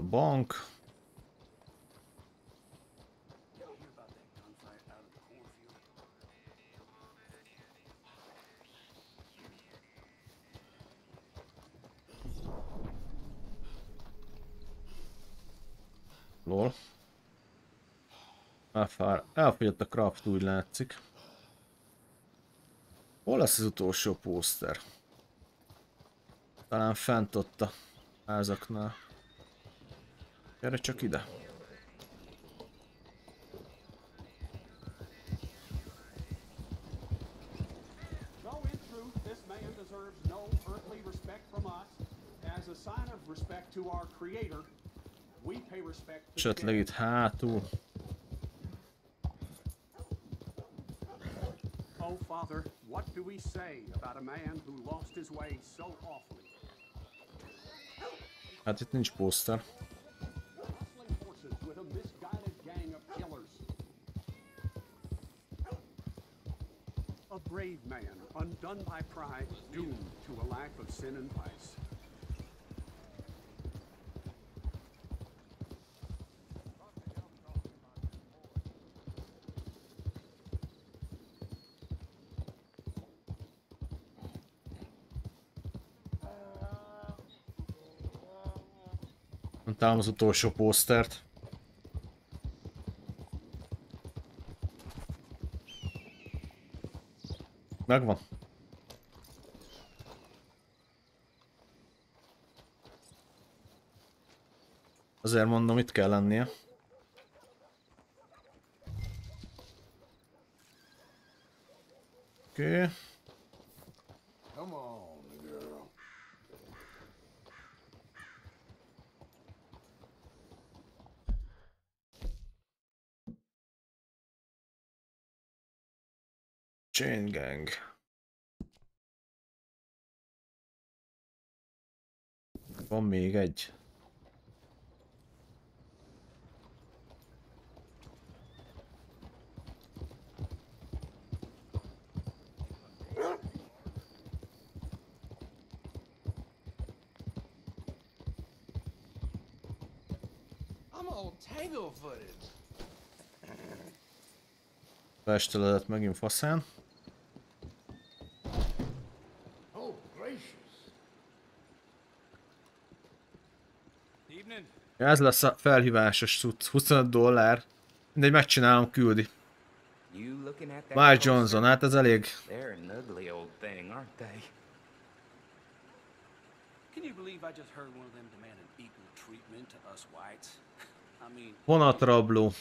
A bank. Lol. Elfogyott a craft, úgy látszik. Hol lesz az utolsó pószter? Talán fent ott a házaknál. Gyere csak ide. Esetleg itt hátul. Oh, Father, what do we say about a man who lost his way so awfully? Hát itt nincs pószter. Hustling horses with a misguided gang of killers. A brave man, undone by pride, doomed to a life of sin and vice. Talán az utolsó pósztert. Megvan. Azért mondom, itt kell lennie. Oké. Chain Gang. Van még egy. Festeledett megint faszán. Ez lesz a felhívásos cucc, $25. Mindegy, megcsinálom, küldi. Mike Johnson, hát ez elég. Vonatrabló.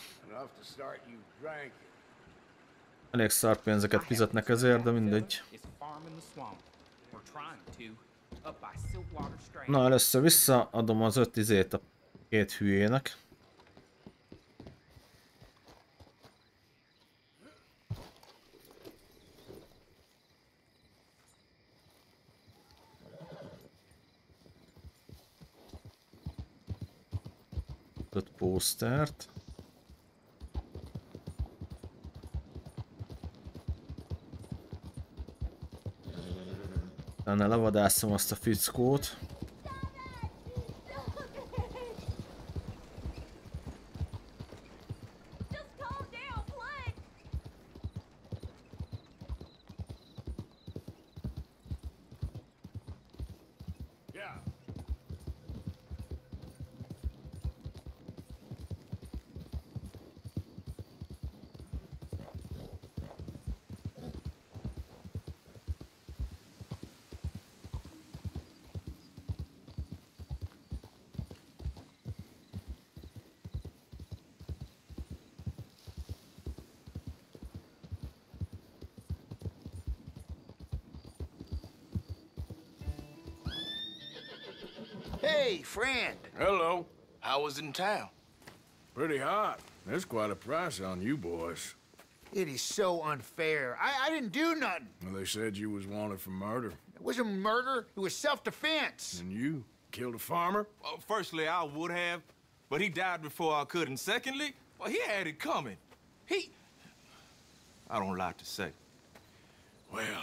Elég szar pénzeket fizetnek ezért, de mindegy. Na, először visszaadom az 5 izét a két hülyének. Öt pósztert. Utána levadászom azt a fickót. Hey, friend. Hello. How was it in town? Pretty hot. That's quite a price on you boys. It is so unfair. I didn't do nothing. Well, they said you was wanted for murder. It wasn't murder. It was self-defense. And you killed a farmer? Well, firstly, I would have, but he died before I could. And secondly, well, he had it coming. I don't like to say. Well...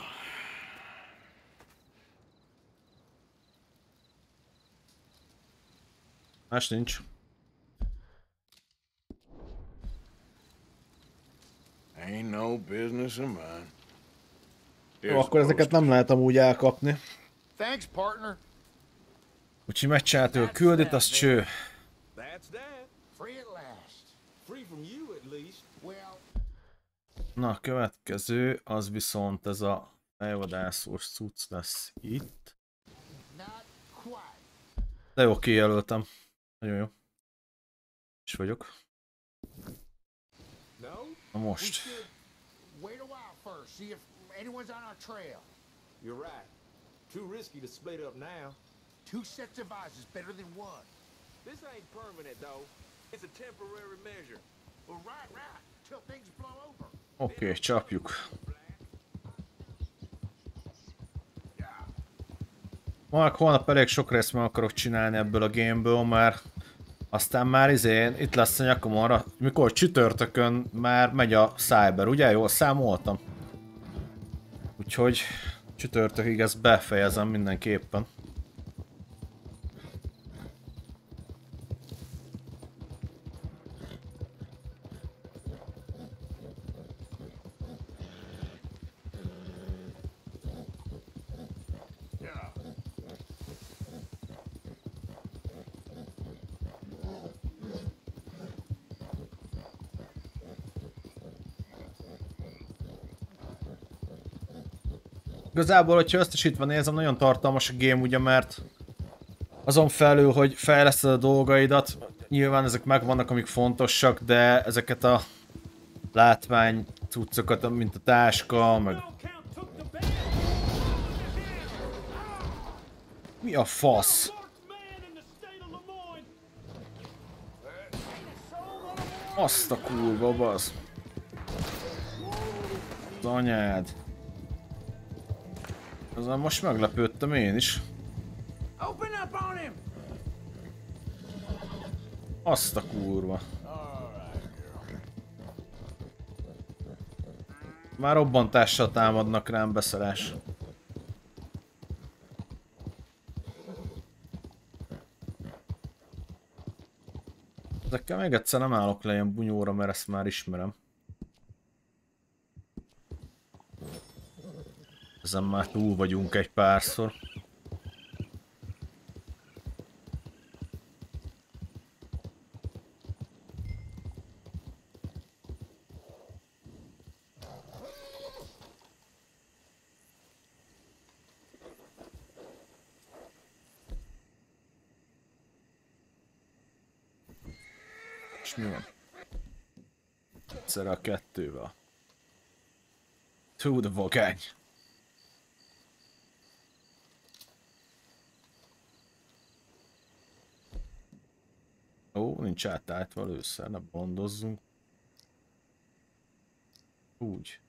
Más nincs. Ain't no business of mine. Jó, akkor ezeket nem lehet amúgy elkapni. Thanks, partner. Úgyhogy megcsináltuk a küldit, az cső. That's that. Free at last. Free from you, at least. Well, Na, a következő, az viszont ez a fejvadászós cucc lesz itt. not quite. De jó, kijelöltem. Nagyon jó. És vagyok. No? Na We most. should wait a while first, see if anyone's on our trail. You're right. Too risky to split up now. Two sets of eyes is better than one. This ain't permanent, though. It's a temporary measure. Well, right. Till things blow over. Oké, csapjuk. Majd holnap elég sok részt meg akarok csinálni ebből a gameből, mert aztán már itt lesz a nyakom arra, mikor csütörtökön már megy a Cyber, ugye? Jól számoltam? Úgyhogy csütörtökig ezt befejezem mindenképpen. Igazából, hogyha összesítve nézem, nagyon tartalmas a game, ugye, mert azon felül, hogy fejleszted a dolgaidat, nyilván ezek megvannak, amik fontosak, de ezeket a látvány cuccokat, mint a táska, meg... Mi a fasz? Azt a kurva, basz. Az anyád. Azon most meglepődtem én is. Azt a kurva. Már robbantással támadnak rám, beszarás. Ezekkel még egyszer nem állok le ilyen bunyóra, mert ezt már ismerem. Ezen már túl vagyunk egy párszor. És mi van? Egyszerre a kettővel. To the vagány. Ó, nincs átállítva először, ne bondozzunk. Úgy.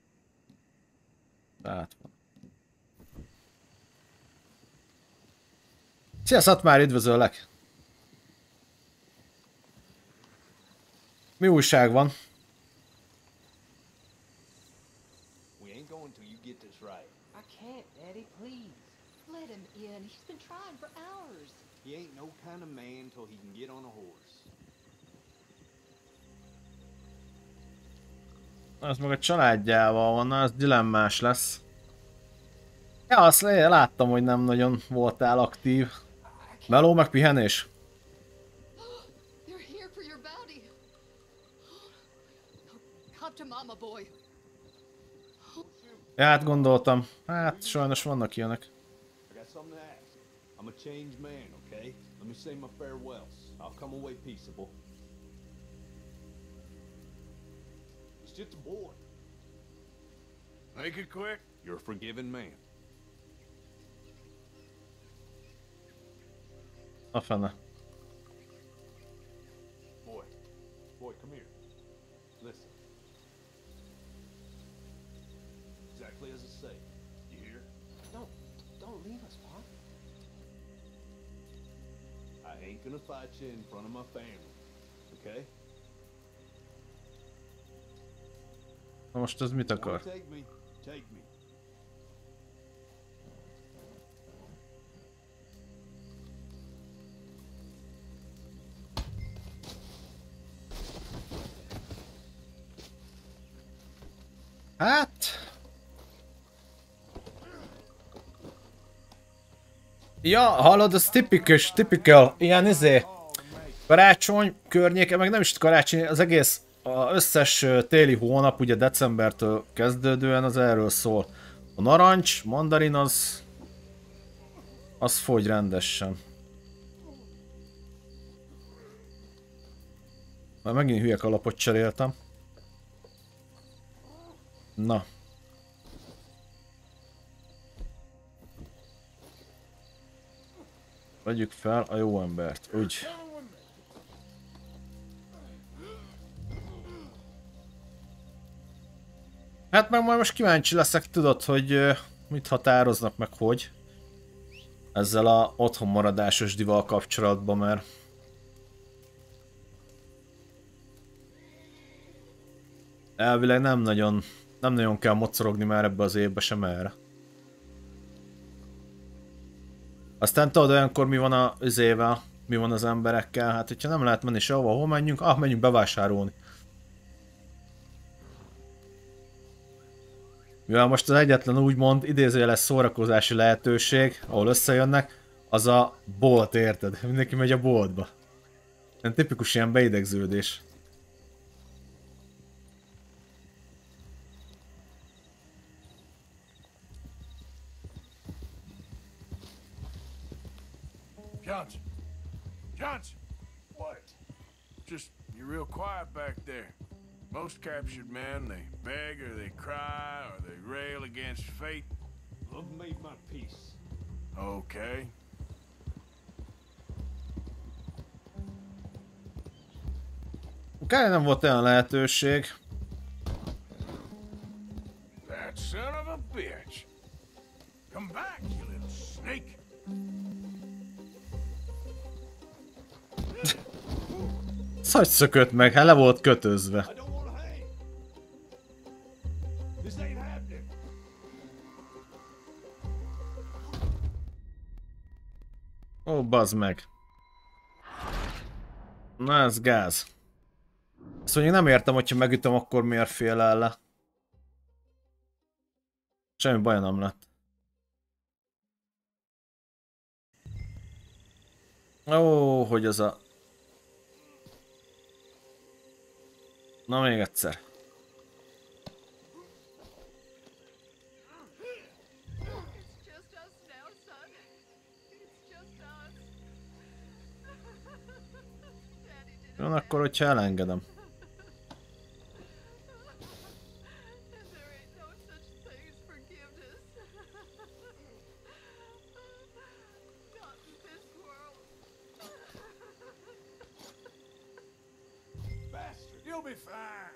Át van. Szia Szatmár, üdvözöllek! Mi újság van? We ain't going till you get this right. I can't, Daddy, please. Let him in. He's been trying for hours. He ain't no kind of man till he can get on a horse. Az meg a családjával van, az dilemmás lesz. Ja, azt láttam, hogy nem nagyon voltál aktív. Meló meg pihenés. You're here for your bounty. Come to Mama, boy. Ja, hát gondoltam. Hát sajnos vannak ilyenek. I got something to ask. I'm a changed man, okay? Let me say my farewells. I'll come away peaceable. It's just a boy. Make it quick. You're a forgiving man. A fene. Boy, come here. Listen. Exactly as I say. You hear? Don't leave us, Pop. I ain't gonna fight you in front of my family, okay? Na most ez mit akar? Take me, take me. Hát... Ja, hallod, az typical, ilyen karácsony környéke, meg nem is karácsony, az egész, az összes téli hónap, ugye decembertől kezdődően az erről szól. A narancs, mandarin az fogy rendesen. Már megint hülye kalapot cseréltem. Na. Vegyük fel a jó embert, úgy. Hát meg majd most kíváncsi leszek, tudod, hogy mit határoznak meg hogy. Ezzel a otthonmaradásos dival kapcsolatban, mert... Elvileg nem nagyon kell mocorogni már ebbe az évbe sem erre. Aztán tudod olyankor mi van az izével, mi van az emberekkel, hát hogyha nem lehet menni sehova, hol menjünk? Menjünk bevásárolni. Mivel most az egyetlen úgymond idézőjeles szórakozási lehetőség, ahol összejönnek, az a bolt, érted? Mindenki megy a boltba. Ilyen tipikus ilyen beidegződés. Johnson! Johnson! What? Just, you're real quiet back there. Most captured men, they beg or they cry or they rail against fate. I've made my peace. Okay. Kár nem volt olyan lehetőség. That son of a bitch! Come back, you little snake! Szagy szökött meg, hát le volt kötözve. I don't wanna hang. This ain't happening. Ó, bazd meg. Na ez gáz. Ezt mondjuk nem értem, hogyha megütöm, akkor miért fél el le. Semmi baj nem lett. Ó, hogy az a... Na még egyszer. It's just us now, son. It's just us. Daddy did Jön akkor, hogyha elengedem. and there ain't no such thing as forgiveness. Not in this world. Bastard, you'll be fine!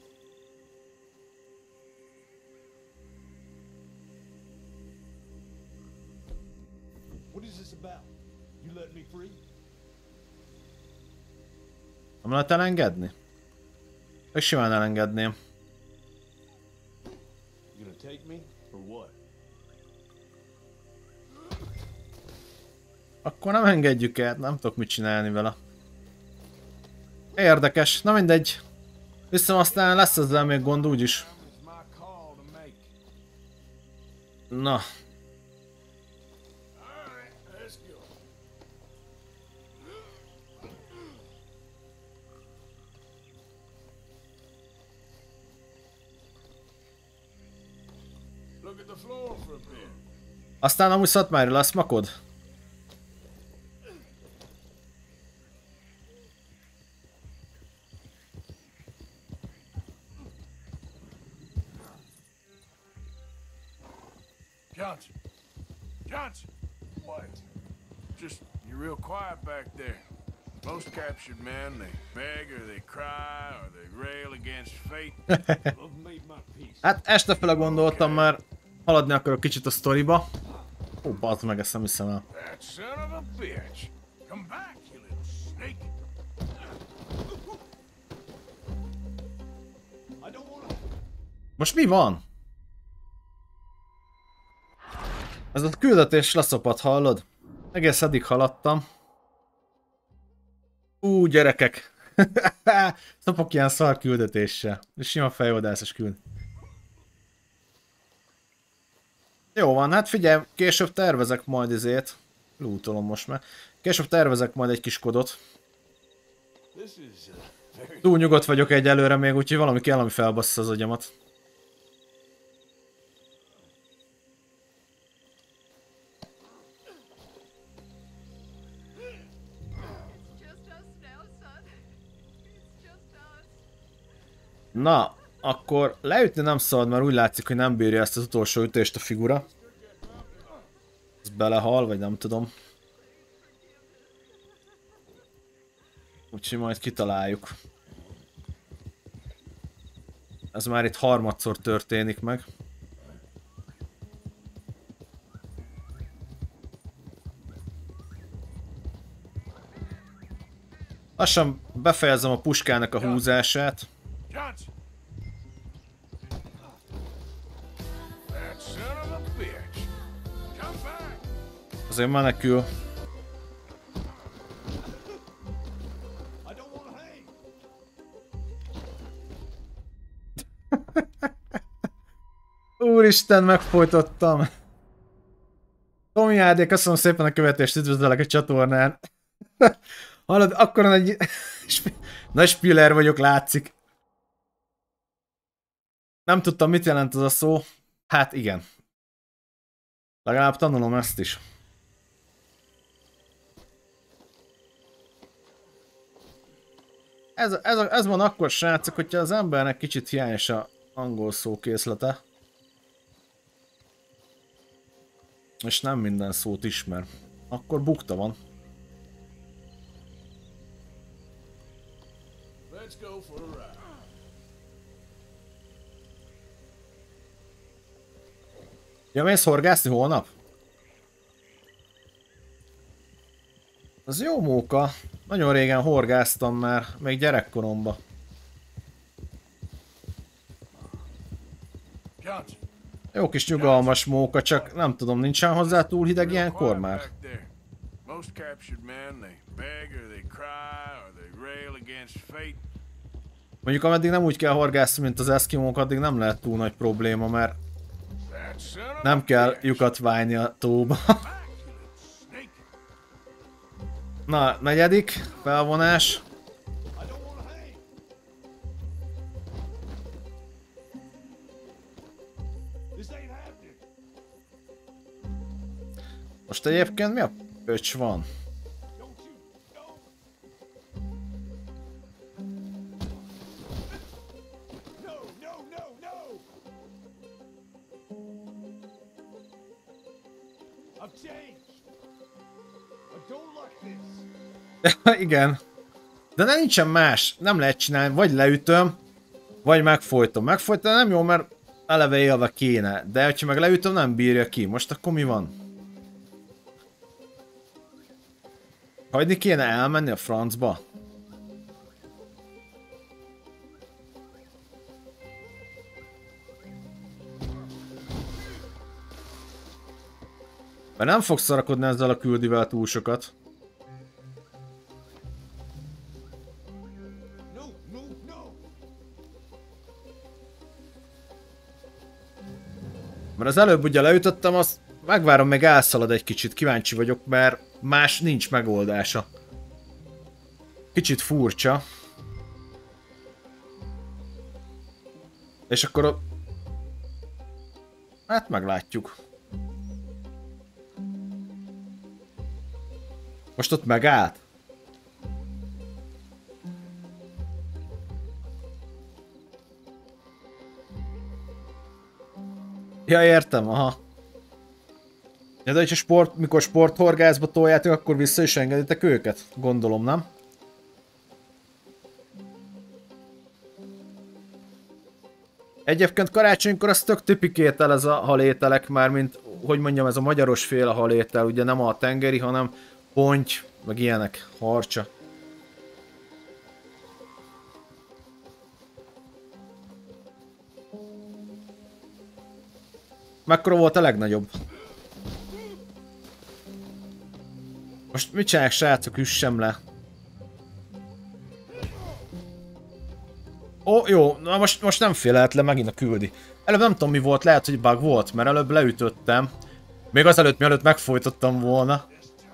What is this about? You let me free? Nem lehet elengedni? Meg simán elengedném. You gonna take me or what? Akkor nem engedjük el, nem tudok mit csinálni vele. Érdekes, na mindegy. Viszont aztán lesz ezzel még gond úgyis. It's my call to make. Na. Alright, let's go. Look at the floor for a bit. Aztán amúgy Szatmári lesz makod? Johnson! Johnson! What? Just, you're real quiet back there. Most captured men, they beg or they cry or they rail against fate. I've made my peace. Hát este fele gondoltam már, haladni akarok kicsit a sztoriba. Ó, bazd meg, ezt nem hiszem el. That son of a bitch! Come back, you little snake! I don't wanna. Most mi van? Ez a küldetés leszopat, hallod? Egész eddig haladtam. Gyerekek! Szopok ilyen szar küldetéssel. És sima fejoldászos küld. Jó van, hát figyelj, később tervezek majd izét. Lootolom most már. Később tervezek majd egy kis kodot. Túl nyugodt vagyok egyelőre még, úgyhogy valami kell, ami felbassza az agyamat. Na, akkor leütni nem szabad, mert úgy látszik, hogy nem bírja ezt az utolsó ütést a figura. Ez belehal, vagy nem tudom. Úgyhogy majd kitaláljuk. Ez már itt harmadszor történik meg. Lassan befejezem a puskának a húzását. Azért menekül. Úristen, megfojtottam. Tomi AD, köszönöm szépen a követést, üdvözlök a csatornán. Hallod, akkora nagy... nagy spiller vagyok, látszik. Nem tudtam, mit jelent az a szó. Hát igen. Legalább tanulom ezt is. Ez van akkor, srácok, hogyha az embernek kicsit hiányos a angol szókészlete. És nem minden szót ismer. Akkor bukta van. Ja, mész horgászni holnap? Az jó móka. Nagyon régen horgáztam már, még gyerekkoromban. Jó kis nyugalmas móka, csak nem tudom, nincsen hozzá túl hideg ilyenkor már. Mondjuk ameddig nem úgy kell horgászni, mint az eszkimók, addig nem lehet túl nagy probléma, mert nem kell lyukat vájni a tóba. Na, negyedik felvonás. Most egyébként mi a pöcs van? Igen. De nem nincsen más. Nem lehet csinálni. Vagy leütöm, vagy megfojtom. Megfojtom nem jó, mert eleve élve kéne. De ha meg leütöm, nem bírja ki. Most akkor mi van? Hagyni kéne elmenni a francba? Mert nem fogsz szarakodni ezzel a küldivel túl sokat. Mert az előbb ugye leütöttem, azt megvárom, még elszalad egy kicsit, kíváncsi vagyok, mert más nincs megoldása. Kicsit furcsa. És akkor hát meglátjuk. Most ott megállt? Ja, értem, aha. Ja, de hogyha mikor sporthorgászba toljátok, akkor vissza is engeditek őket? Gondolom, nem? Egyébként karácsonykor az tök tipikétel ez a halételek már, mint, hogy mondjam, ez a magyaros féle halétel, ugye nem a tengeri, hanem ponty, meg ilyenek, harcsa. Mekkora volt a legnagyobb? Most mit csinálják, srácok, üssem le. Ó, jó, na most nem félhetlen, megint a küldi. Előbb nem tudom mi volt, lehet, hogy bug volt, mert előbb leütöttem. Még azelőtt, mielőtt megfojtottam volna.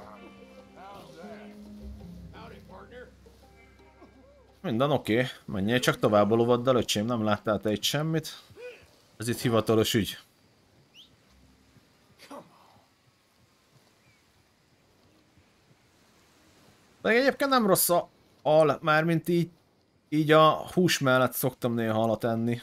Minden oké. Menjél csak tovább a lovaddal, öcsém, nem láttál te itt semmit. Ez itt hivatalos ügy. De egyébként nem rossz a hal, mármint így a hús mellett szoktam néha halat enni.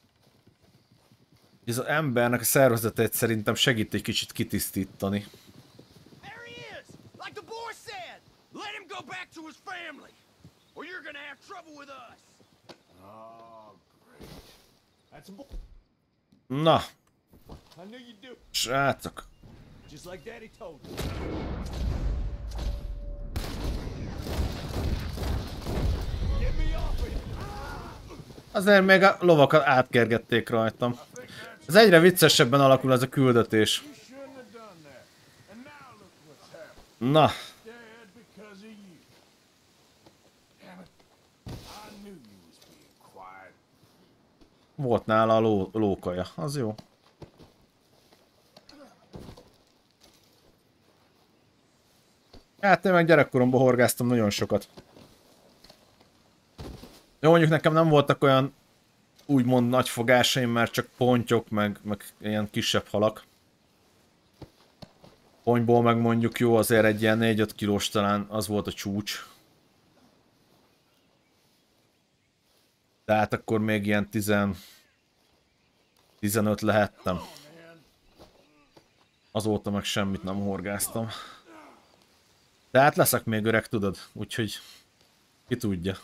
Ez az embernek a szervezetét szerintem segít egy kicsit kitisztítani. There he is! Like the boy said! Let him go back to his family! Or you're gonna have trouble with us! Oh, great. That's a boy. Na, I knew you'd do it. srácok. Just like Daddy told you. Get me off of you. Azért még a lovakat átkergették rajtam. Ez egyre viccesebben alakul ez a küldetés. You shouldn't have done that. And now look what's happened. Na, Dead because of you. Damn it. I knew you was being quiet. volt nála a lókaja, az jó. Hát én meg gyerekkoromban horgáztam nagyon sokat. Jó, mondjuk nekem nem voltak olyan úgymond nagy fogásaim, mert csak pontyok, meg ilyen kisebb halak. Ponyból meg mondjuk jó, azért egy ilyen 4-5 kilós talán az volt a csúcs. Tehát akkor még ilyen 15 lehettem. Azóta meg semmit nem horgáztam. Tehát leszek még öreg, tudod, úgyhogy ki tudja.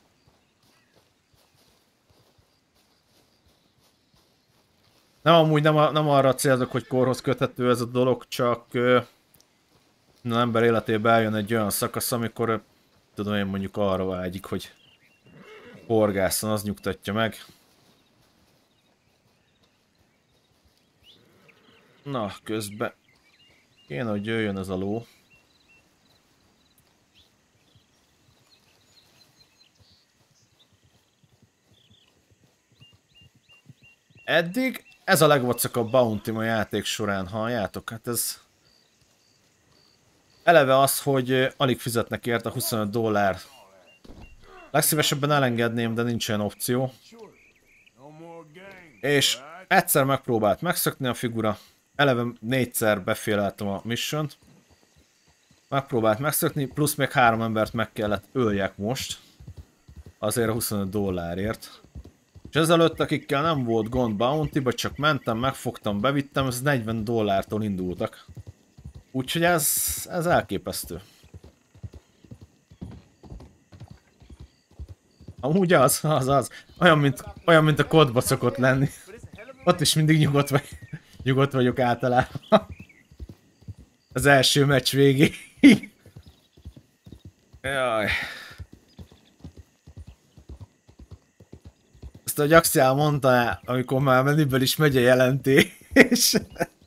Nem, amúgy nem arra célzok, hogy korhoz köthető ez a dolog, csak az ember életében eljön egy olyan szakasz, amikor tudom én mondjuk arra vágyik, hogy horgásszon, az nyugtatja meg. Na, közben kéne, hogy jöjjön ez a ló. Eddig ez a legvacakabb bounty a játék során, halljátok? Hát ez... Eleve az, hogy alig fizetnek érte $25. Legszívesebben elengedném, de nincs olyan opció. No more games. És right? egyszer megpróbált megszökni a figura. Eleve 4-szer beféleltem a mission-t. Megpróbált megszökni, plusz még 3 embert meg kellett öljek most. Azért a $25-ért. És ezelőtt, akikkel nem volt gond bounty-ba, csak mentem, megfogtam, bevittem, ez $40-tól indultak. Úgyhogy ez elképesztő. Amúgy az. Olyan, mint a kodba szokott lenni. Ott is mindig nyugodt vagyok általában. Az első meccs végéig. Jaj. Ezt a Jaxiál mondta, amikor már menüből is megy a jelentés.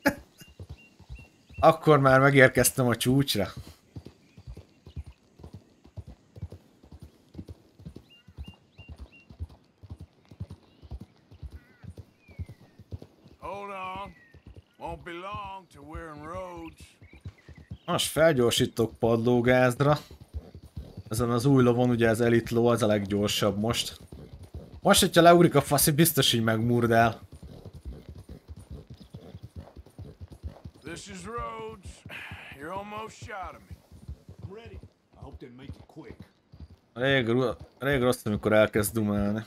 Akkor már megérkeztem a csúcsra. Hold on. Won't be long till we're in Rhodes. Most felgyorsítok padlógázra. Ezen az új lovon ugye az Elite ló, az a leggyorsabb most. Most, hogyha leugrik a faszi, biztos, hogy megmurdál. This is Rhodes. You're almost shot of me. I'm ready. I hope they make it quick. Rég rossz, amikor elkezd dumálni.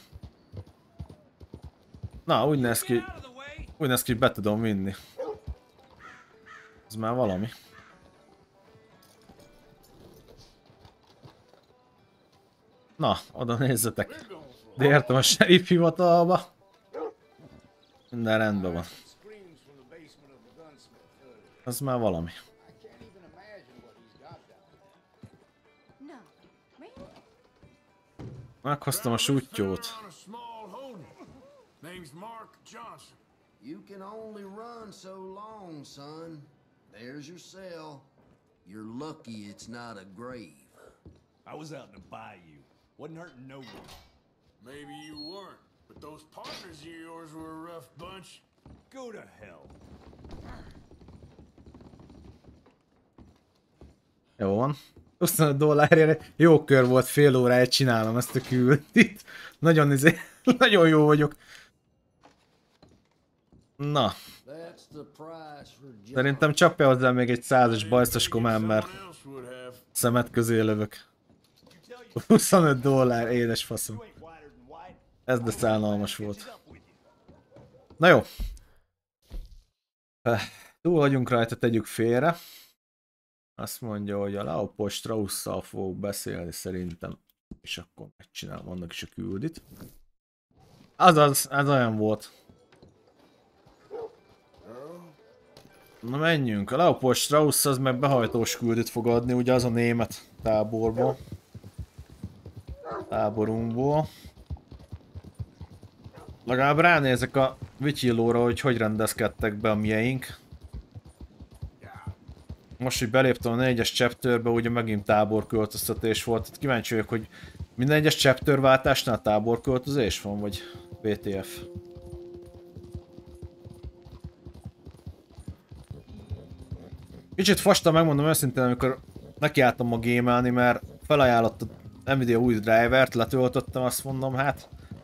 Na, úgy néz ki, hogy be tudom vinni. Ez már valami. Na, oda nézzetek. De értem a sheriff hivatalba. Minden rendben van. Ez már valami. No. Really? Meghoztam a sútyót. On a small holding. Name's Mark Johnson. You can only run so long, son. There's your cell. You're lucky it's not a grave. I was out in the bayou. Wasn't hurting no one. Maybe you weren't, but those partners of yours were a rough bunch. Go to hell. Jó van. $25 jó kör volt, fél óráig csinálom ezt a küldit. Nagyon nagyon jó vagyok. Na. That's the price for John. Szerintem csapja hozzá még egy 100-as bajszos komám, mert Someone else would have. szemet közé lövök. $25, édes faszom. Ez de szánalmas volt. Na jó. Túl vagyunk rajta, tegyük félre. Azt mondja, hogy a Leopold Strauss-szal fogok beszélni szerintem. És akkor megcsinálom annak is a küldit. Azaz, ez olyan volt. Na menjünk, a Leopold Strauss az meg behajtós küldit fog adni, ugye az a német táborból. Táborunkból. Legalább ránézek a vityillóra, hogy rendezkedtek be a mieink. Most, hogy beléptem a 4-es chapterbe, ugye megint táborköltöztetés volt. Tehát kíváncsi vagyok, hogy minden egyes chapter váltásnál táborköltözés van, vagy WTF. Kicsit fasta, megmondom őszintén, amikor nekiálltam a gémelni, mert felajánlott a Nvidia új drivert, letöltöttem, azt mondom, hát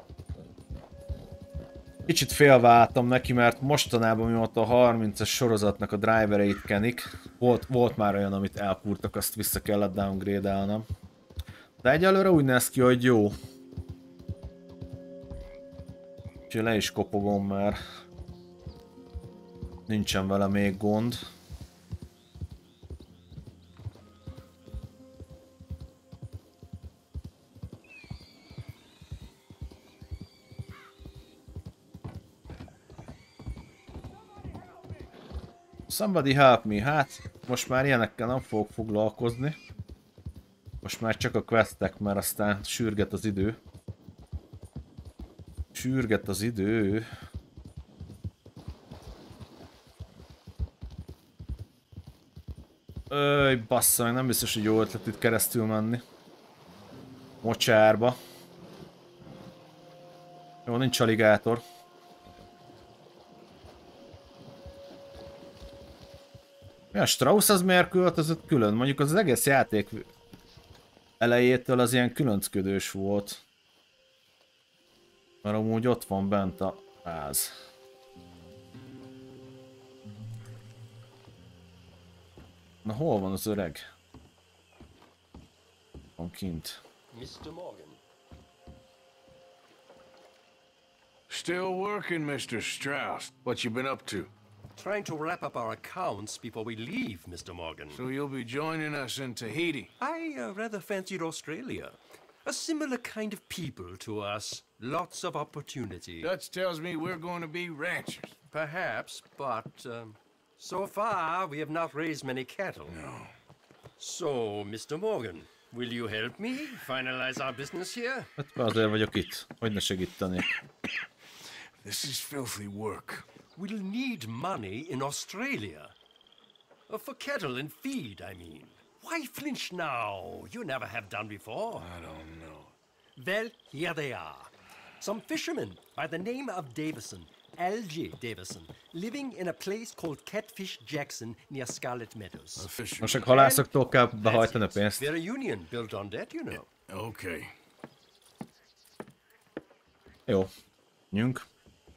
kicsit félváltam neki, mert mostanában mióta a 30-as sorozatnak a drivereit kenik, volt már olyan, amit elkúrtak, azt vissza kellett downgrade-elnem. De egyelőre úgy néz ki, hogy jó. Úgyhogy le is kopogom, mert nincsen vele még gond. Somebody help me, hát most már ilyenekkel nem fogok foglalkozni. Most már csak a questek, mert aztán sürget az idő. Sürget az idő. Bassza, nem biztos, hogy jó ötlet itt keresztül menni. Mocsárba. Jó, nincs aligátor. A Strauss az miért költözött külön? Mondjuk az egész játék elejétől az ilyen különcködős volt. Mert amúgy ott van bent a ház. Na hol van az öreg? Van kint. Mr. Morgan. Still working, Mr. Strauss. What you been up to? Trying to wrap up our accounts before we leave, Mr. Morgan. So you'll be joining us in Tahiti? I rather fancied Australia. A similar kind of people to us. Lots of opportunity. Dutch tells me we're going to be ranchers. Perhaps, but so far we have not raised many cattle. No. So, Mr. Morgan, will you help me finalize our business here? Hát azért vagyok itt. Hogy ne segíteni. This is filthy work. We'll need money in Australia. For cattle and feed, I mean. Why flinch now? You never have done before. I don't know. Well, here they are. Some fishermen by the name of Davison, L.J. Davison, living in a place called Catfish Jackson near Scarlet Meadows. A fisherman. Most csak halászoktól kell behajtani a pénzt. We're a union built on that, you know. Okay. Jó. Nyünk.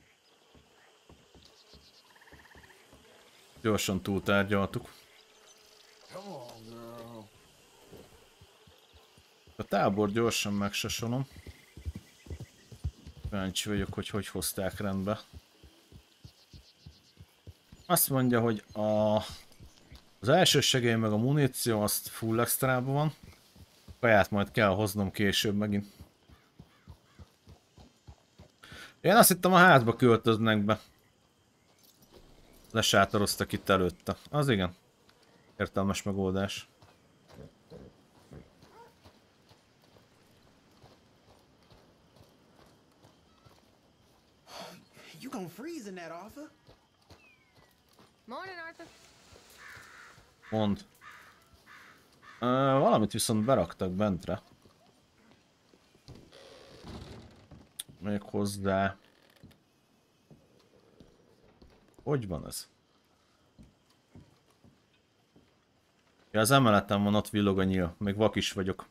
Gyorsan túltárgyaltuk. A tábor gyorsan megsasolom. Kíváncsi vagyok, hogy hozták rendbe. Azt mondja, hogy az első segély meg a muníció azt full extrában van. Kaját majd kell hoznom később megint. Én azt hittem a házba költöznek be. Lesátoroztak itt előtte. Az igen. Értelmes megoldás. You gonna freeze in that, Arthur? Morning, Arthur. Mond. Valamit viszont beraktak bentre. Még hozzá. Hogy van ez? Ja, az emeleten van, ott villog a nyíl. Még vak is vagyok.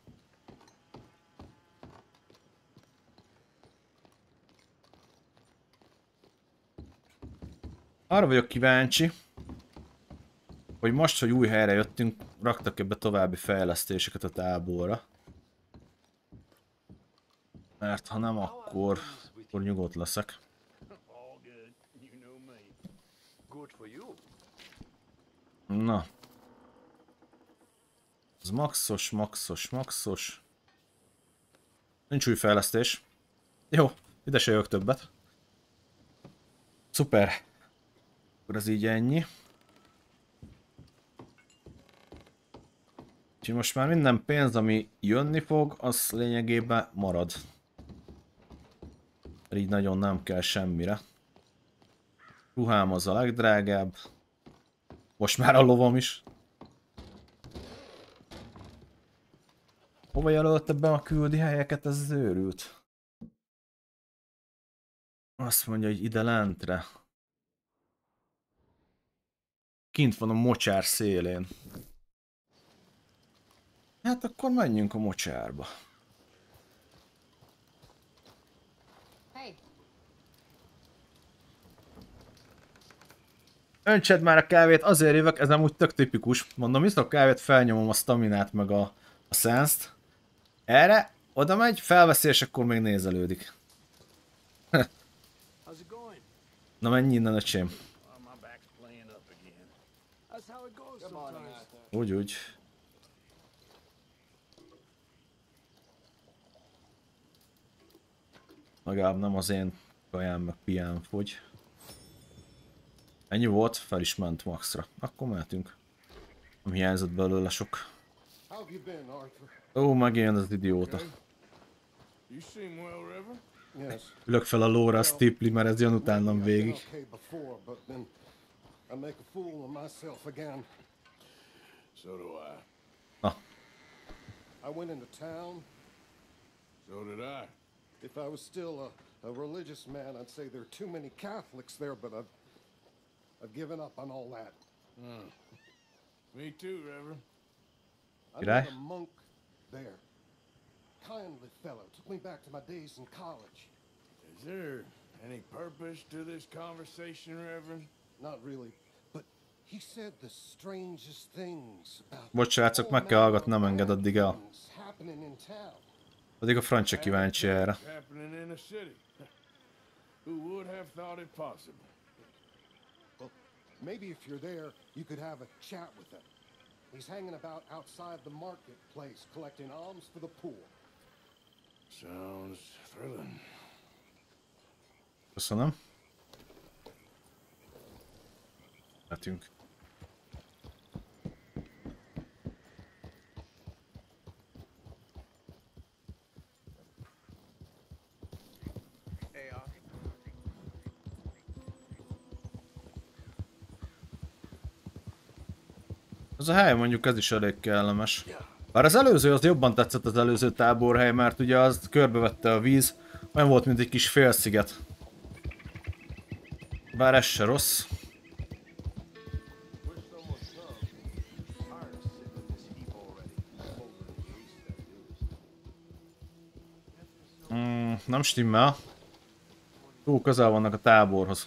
Arra vagyok kíváncsi, hogy most, hogy új helyre jöttünk, raktak ebbe további fejlesztéseket a táborra. Mert ha nem, akkor nyugodt leszek. Na. Ez maxos. Nincs új fejlesztés. Jó, ide se jövök többet. Szuper. Akkor ez így ennyi. Úgyhogy most már minden pénz, ami jönni fog, az lényegében marad. Így nagyon nem kell semmire. Ruhám az a legdrágább. Most már a lovam is. Hova jelölte be a küldi helyeket, ez az őrült? Azt mondja, hogy ide lentre. Kint van a mocsár szélén. Hát akkor menjünk a mocsárba. Hey. Öntsed már a kávét, azért jövök, ez amúgy tök tipikus. Mondom, iszok a kávét, felnyomom a staminát meg a sense-t. Erre, oda megy, felveszi, és akkor még nézelődik. Na menj innen, öcsém. Úgy. Legalább nem az én kajám meg piám fogy. Ennyi volt, fel is ment maxra. Akkor mehetünk. Nem hiányzott belőle sok. Ó, megint az idióta. Ülök fel a lóra, a stipli, mert ez jön utánam végig. Na. I went into town. So did I. If I was still a religious man, I'd say there are too many Catholics there, but I've given up on all that. Me too, Reverend. I met a monk there. Kindly fellow, took me back to my days in college. Is there any purpose to this conversation, Reverend? Not really, but he said the strangest things about Bocs, srácok, meg kell hallgatni, nem enged addig el. happening in town. Addig a francia kíváncsi erre. Happening in a city. Who would have thought it possible? Well, maybe if you're there, you could have a chat with him. He's hanging about outside the marketplace, collecting alms for the poor. Sounds thrilling. Köszönöm. Mehetünk. Ez a hely mondjuk ez is elég kellemes. Bár az előző az jobban tetszett, az előző táborhely, mert ugye az körbevette a víz, olyan volt, mint egy kis félsziget. Bár ez se rossz. Nem stimmel. Túl közel vannak a táborhoz.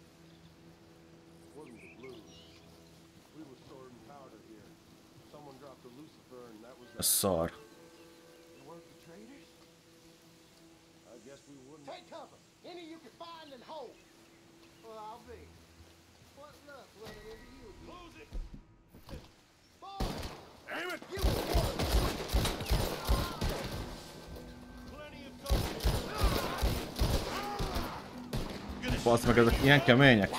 Ez szar. Take cover. Any you can find and hold. Well, I'll be. What luck running into you? Close it. Boy! Damn it! You Plenty of cover. Basz meg, ezek ilyen kemények.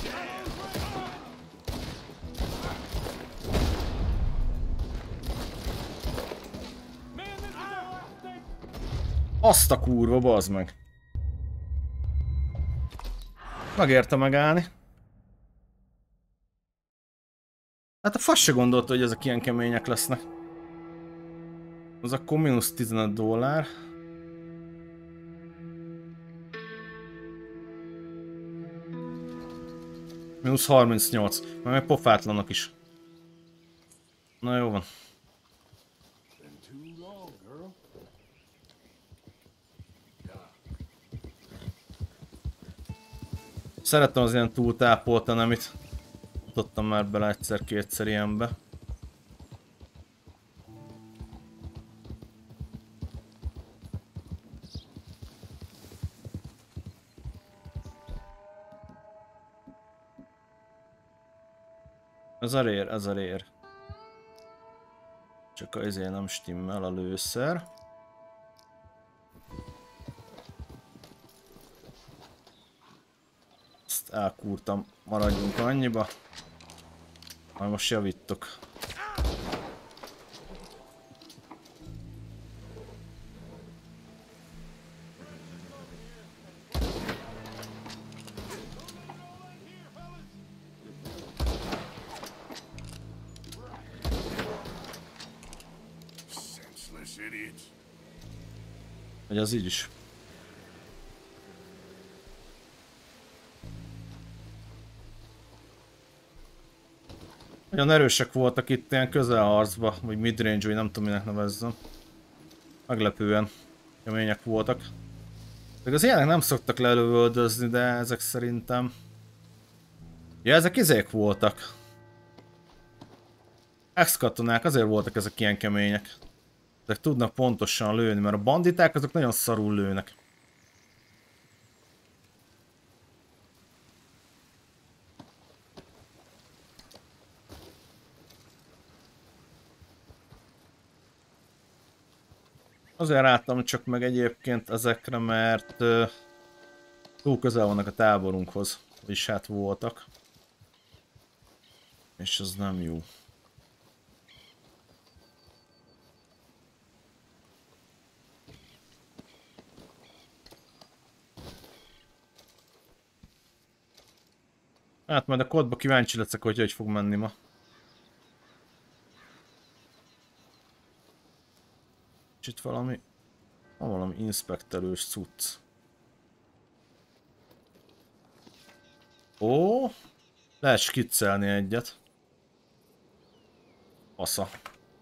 Azt a kurva, bazd meg. Megérte megállni. Hát a fasz se gondolta, hogy ezek ilyen kemények lesznek. Az akkor mínusz $15. Mínusz 38. Meg pofátlanok is. Na jó van. Szerettem az ilyen túltápoltan, amit tudtam már bele egyszer-kétszer ilyenbe. Ez a rér, ez a rér. Csak azért nem stimmel a lőszer. Ezt elkúrtam, maradjunk annyiba. Majd most javítok. Vagy az így is. Olyan erősek voltak itt ilyen közelharcba, vagy midrange, vagy nem tudom minek nevezzem. Meglepően kemények voltak. De az ilyenek nem szoktak lelövöldözni, de ezek szerintem... Ja, ezek izék voltak. Ex-katonák, azért voltak ezek ilyen kemények. Ezek tudnak pontosan lőni, mert a banditák azok nagyon szarul lőnek. Azért álltam csak meg egyébként ezekre, mert túl közel vannak a táborunkhoz, és hát voltak. És az nem jó. Hát majd a kódba kíváncsi leszek, hogy fog menni ma. És itt valami inspektelős cucc. Ó, lehet skiccelni egyet. Fasza.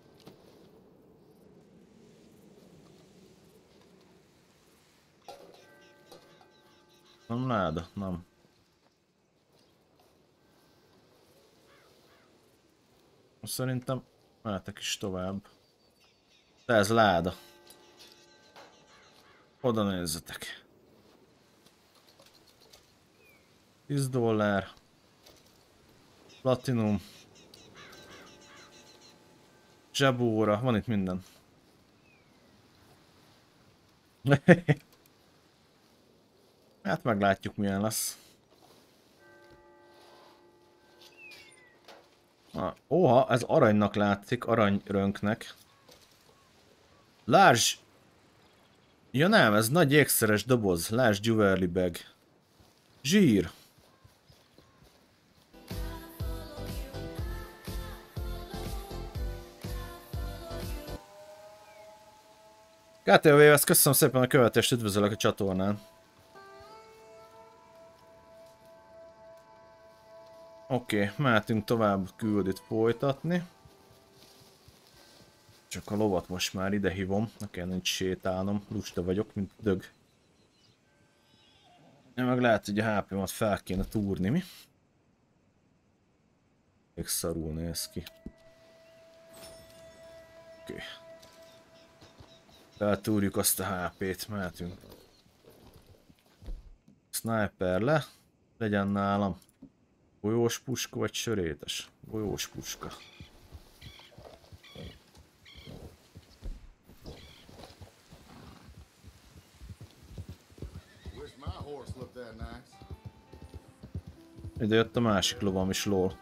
Nem láda, nem. Szerintem mehetek is tovább. De ez láda. Oda nézzetek. $10. Platinum. Zsebóra. Van itt minden. Hát meglátjuk milyen lesz. Óha, ez aranynak látszik, aranyrönknek. Large... Ja nem, ez nagy ékszeres doboz. Large jewelry bag. Zsír. KTV-hez köszönöm szépen a követést, üdvözöllek a csatornán. Oké, mehetünk tovább küldit folytatni. Csak a lovat most már ide hívom, ne kell nincs sétálnom, lusta vagyok, mint dög. Ja, meg lehet, hogy a HP-mat fel kéne túrni, mi? Még szarul néz ki. Oké. Feltúrjuk azt a HP-t, mehetünk. Sniper le, legyen nálam. Golyós puska vagy sörétes? Golyós puska. Ide jött a másik lovam is, lol.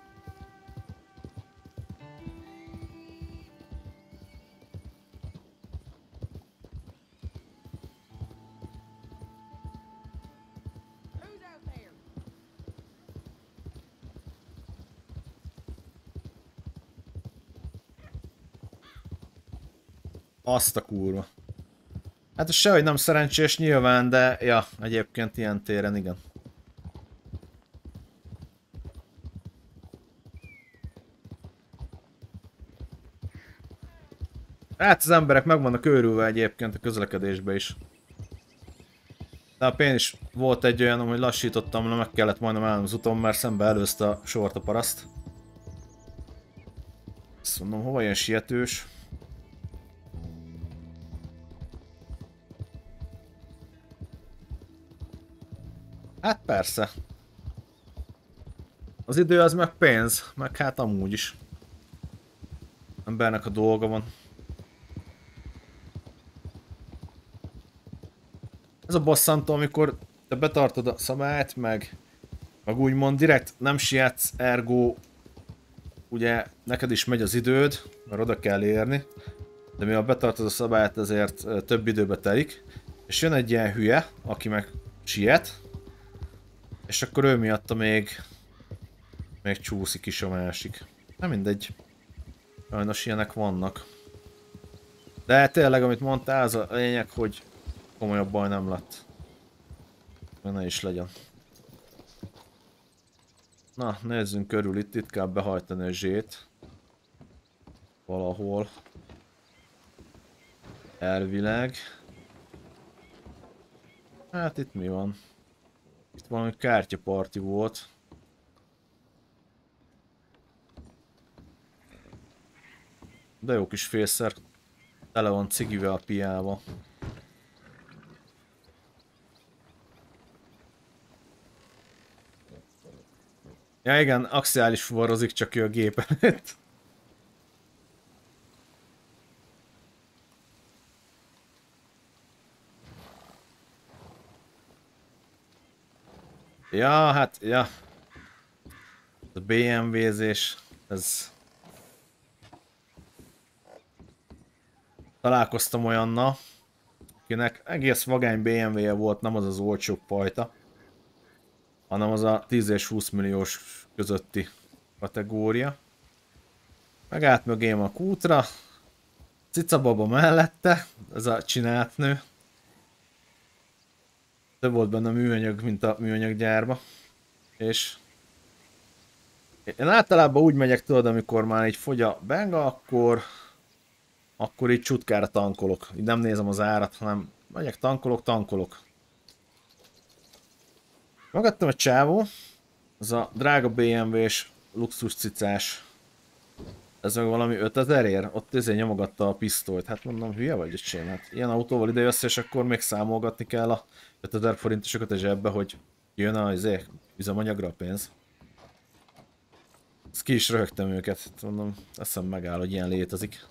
Azt a kurva. Hát ez sehogy nem szerencsés nyilván, de ja, egyébként ilyen téren igen. Hát az emberek meg vannak őrülve egyébként a közlekedésbe is. De a én is volt egy olyan, hogy lassítottam, meg kellett majdnem állnom az uton, mert szembe előzte a sort a paraszt. Azt mondom, hova ilyen sietős? Hát persze. Az idő az meg pénz, meg hát amúgy is. Embernek a dolga van. Ez a bosszantó, amikor te betartod a szabályt, meg úgymond direkt nem sietsz, ergo ugye neked is megy az időd, mert oda kell érni, de mivel betartod a szabályt, ezért több időbe telik, és jön egy ilyen hülye, aki meg siet, és akkor ő miatta még csúszik is a másik. Nem mindegy. Sajnos ilyenek vannak. De tényleg, amit mondtál, az a lényeg, hogy komolyabb baj nem lett. Ne is legyen. Na, nézzünk körül itt kell behajtani a zsét. Valahol. Elvileg. Hát itt mi van? Itt valami kártyaparti volt. De jó kis fészer. Tele van cigivel piálva. Ja igen, axiális fuvarozik, csak ő a gép előtt. Ja, hát, ja. A BMW-zés, ez... Találkoztam olyannal, akinek egész vagány BMW-je volt, nem az az olcsó pajta, hanem az a 10 és 20 milliós közötti kategória. Megállt mögém a kútra, cicababa mellette, ez a csinált nő. Több volt benne műanyag, mint a műanyaggyárba. És én általában úgy megyek, tudod, amikor már így fogy a benga, akkor így csutkára tankolok. Így nem nézem az árat, hanem megyek, tankolok. Megadtam egy csávó, az a drága BMW-s luxus cicás. Ez meg valami 5000 ér? Ott ezért nyomogatta a pisztolyt. Hát mondom, hülye vagy öcsém? Hát ilyen autóval ide jössz, és akkor még számolgatni kell a 5000 forintosokat a zsebbe, hogy jön a üzemanyagra a pénz. Ezt ki is röhögtem őket. Hát mondom, eszem megáll, hogy ilyen létezik.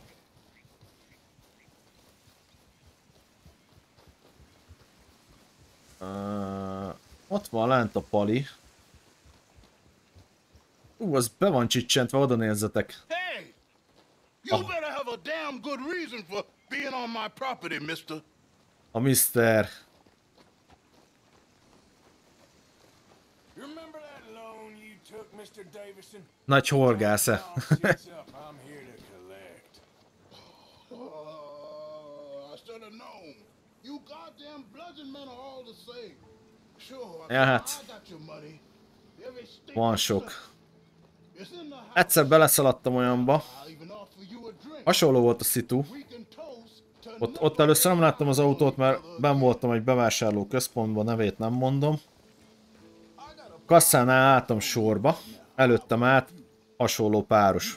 Ott van lent a pali. Az be van csicsentve, oda nézzetek. Hey! You better have a damn good reason for being on my property, mister. A mister. Remember that loan you took, Mr. Davison? Nagy horgásze. I'm here to collect. I should have known. You goddamn bludgeon men are all the same. Sure, Ja, hát. I got your money. Every stick Van sok. Egyszer beleszaladtam olyanba. Hasonló volt a szitu. Ott először nem láttam az autót, mert benn voltam egy bevásárló központban, nevét nem mondom. Kasszánál álltam sorba. Előttem át hasonló páros.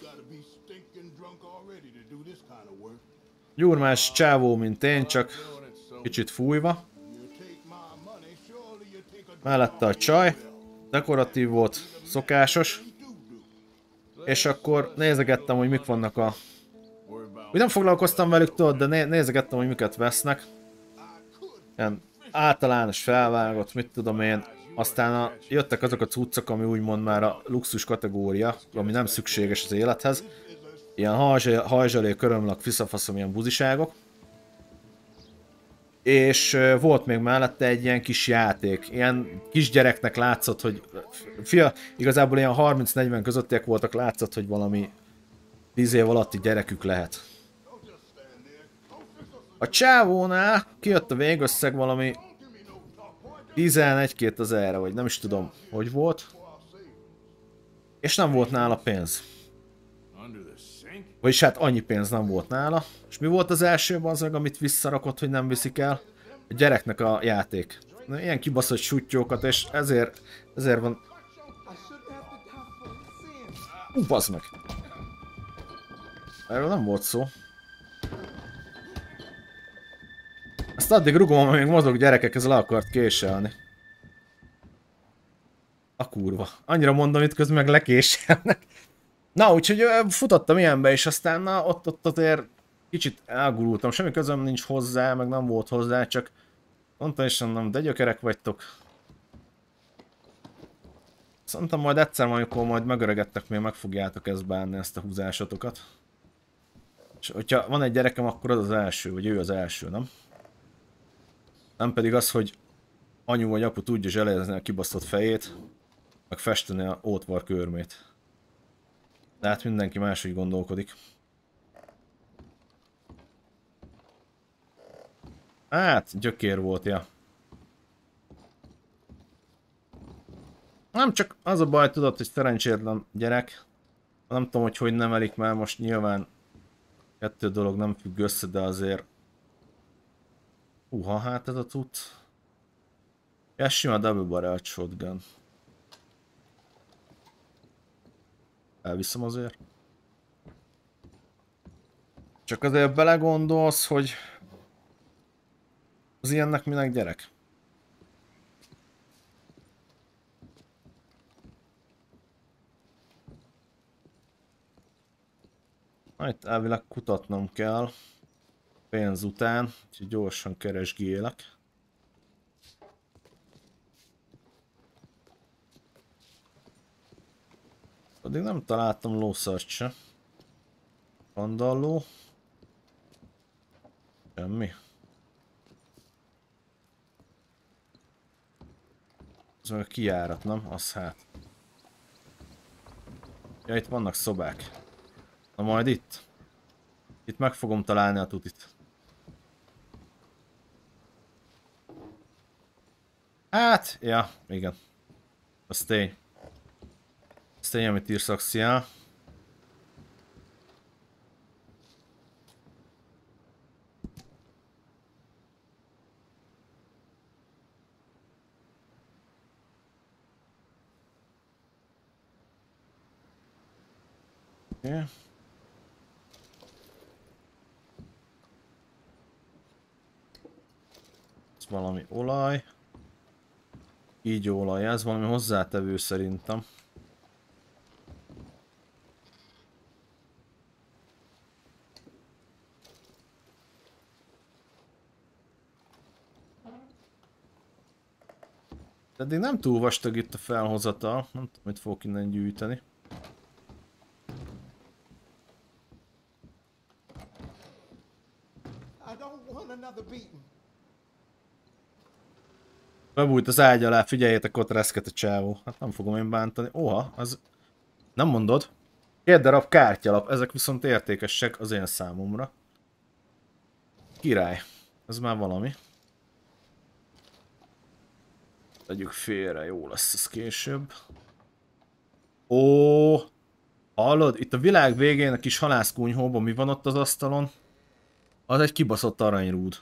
Gyurmás csávó, mint én, csak kicsit fújva. Mellette a csaj. Dekoratív volt, szokásos. És akkor nézegettem, hogy mik vannak a... Úgy nem foglalkoztam velük, tudod, de nézegettem, hogy miket vesznek. Ilyen általános felvágott, mit tudom én. Aztán jöttek azok a cuccok, ami úgymond már a luxus kategória, ami nem szükséges az élethez. Ilyen hajzsalé, körömlak, fiszafaszom, ilyen buziságok. És volt még mellette egy ilyen kis játék. Ilyen kisgyereknek látszott, hogy... Igazából ilyen 30-40 közöttiek voltak, látszott, hogy valami 10 év alatti gyerekük lehet. A csávónál kijött a végösszeg valami 11-2 ezerre, vagy nem is tudom, hogy volt. És nem volt nála pénz. Vagyis hát annyi pénz nem volt nála. És mi volt az elsőben az meg, amit visszarakott, hogy nem viszik el? A gyereknek a játék. Na, ilyen kibaszott sutyókat, és ezért van... Bazd meg! Erről nem volt szó. Ezt addig rugom, amíg mozog gyerekek, ez le akart késelni. A kurva. Annyira mondom, itt közben meg lekéselnek. Na, úgyhogy futottam ilyenbe, és aztán na, ott azért kicsit elgurultam. Semmi közöm nincs hozzá, meg nem volt hozzá, csak mondtam is, mondom, de gyökerek vagytok. Szerintem majd egyszer, amikor majd megöregedtek, még meg fogjátok ezt bánni, ezt a húzásotokat. És hogyha van egy gyerekem, akkor az az első, vagy ő az első, nem? Nem pedig az, hogy anyu vagy apu tudja zselezni a kibaszott fejét, meg festeni a ótvar körmét. De hát mindenki máshogy gondolkodik. Hát, gyökér volt, ja. Nem csak az a baj, tudod, hogy szerencsétlen gyerek. Nem tudom, hogy nevelik, mert most nyilván kettő dolog nem függ össze, de azért... hát ez a cucc. Ez sima double barrel shotgun. Elviszem azért. Csak azért belegondolsz, hogy az ilyennek minek gyerek. Itt elvileg kutatnom kell pénz után, úgyhogy gyorsan keresgélek. Addig nem találtam lószart se. Kandalló. Semmi. Ez meg a kijárat, nem? Az hát. Ja, itt vannak szobák. Na majd itt. Itt meg fogom találni a tutit. Hát, ja, igen. Az tény. Az tény, amit írsz, Axia. Okay. Ez valami olaj. Így olaj, ez valami hozzátevő szerintem. Eddig nem túl vastag itt a felhozata, nem tudom, mit fogok innen gyűjteni. Bebújt az ágy alá, figyeljétek, ott reszket a csávó. Hát nem fogom én bántani. Oha, az... Nem mondod? 2 darab kártyalap, ezek viszont értékesek az én számomra. Király. Ez már valami. Tegyük félre, jó lesz ez később. Ó, hallod? Itt a világ végén a kis halászkunyhóban mi van ott az asztalon? Az egy kibaszott aranyrúd.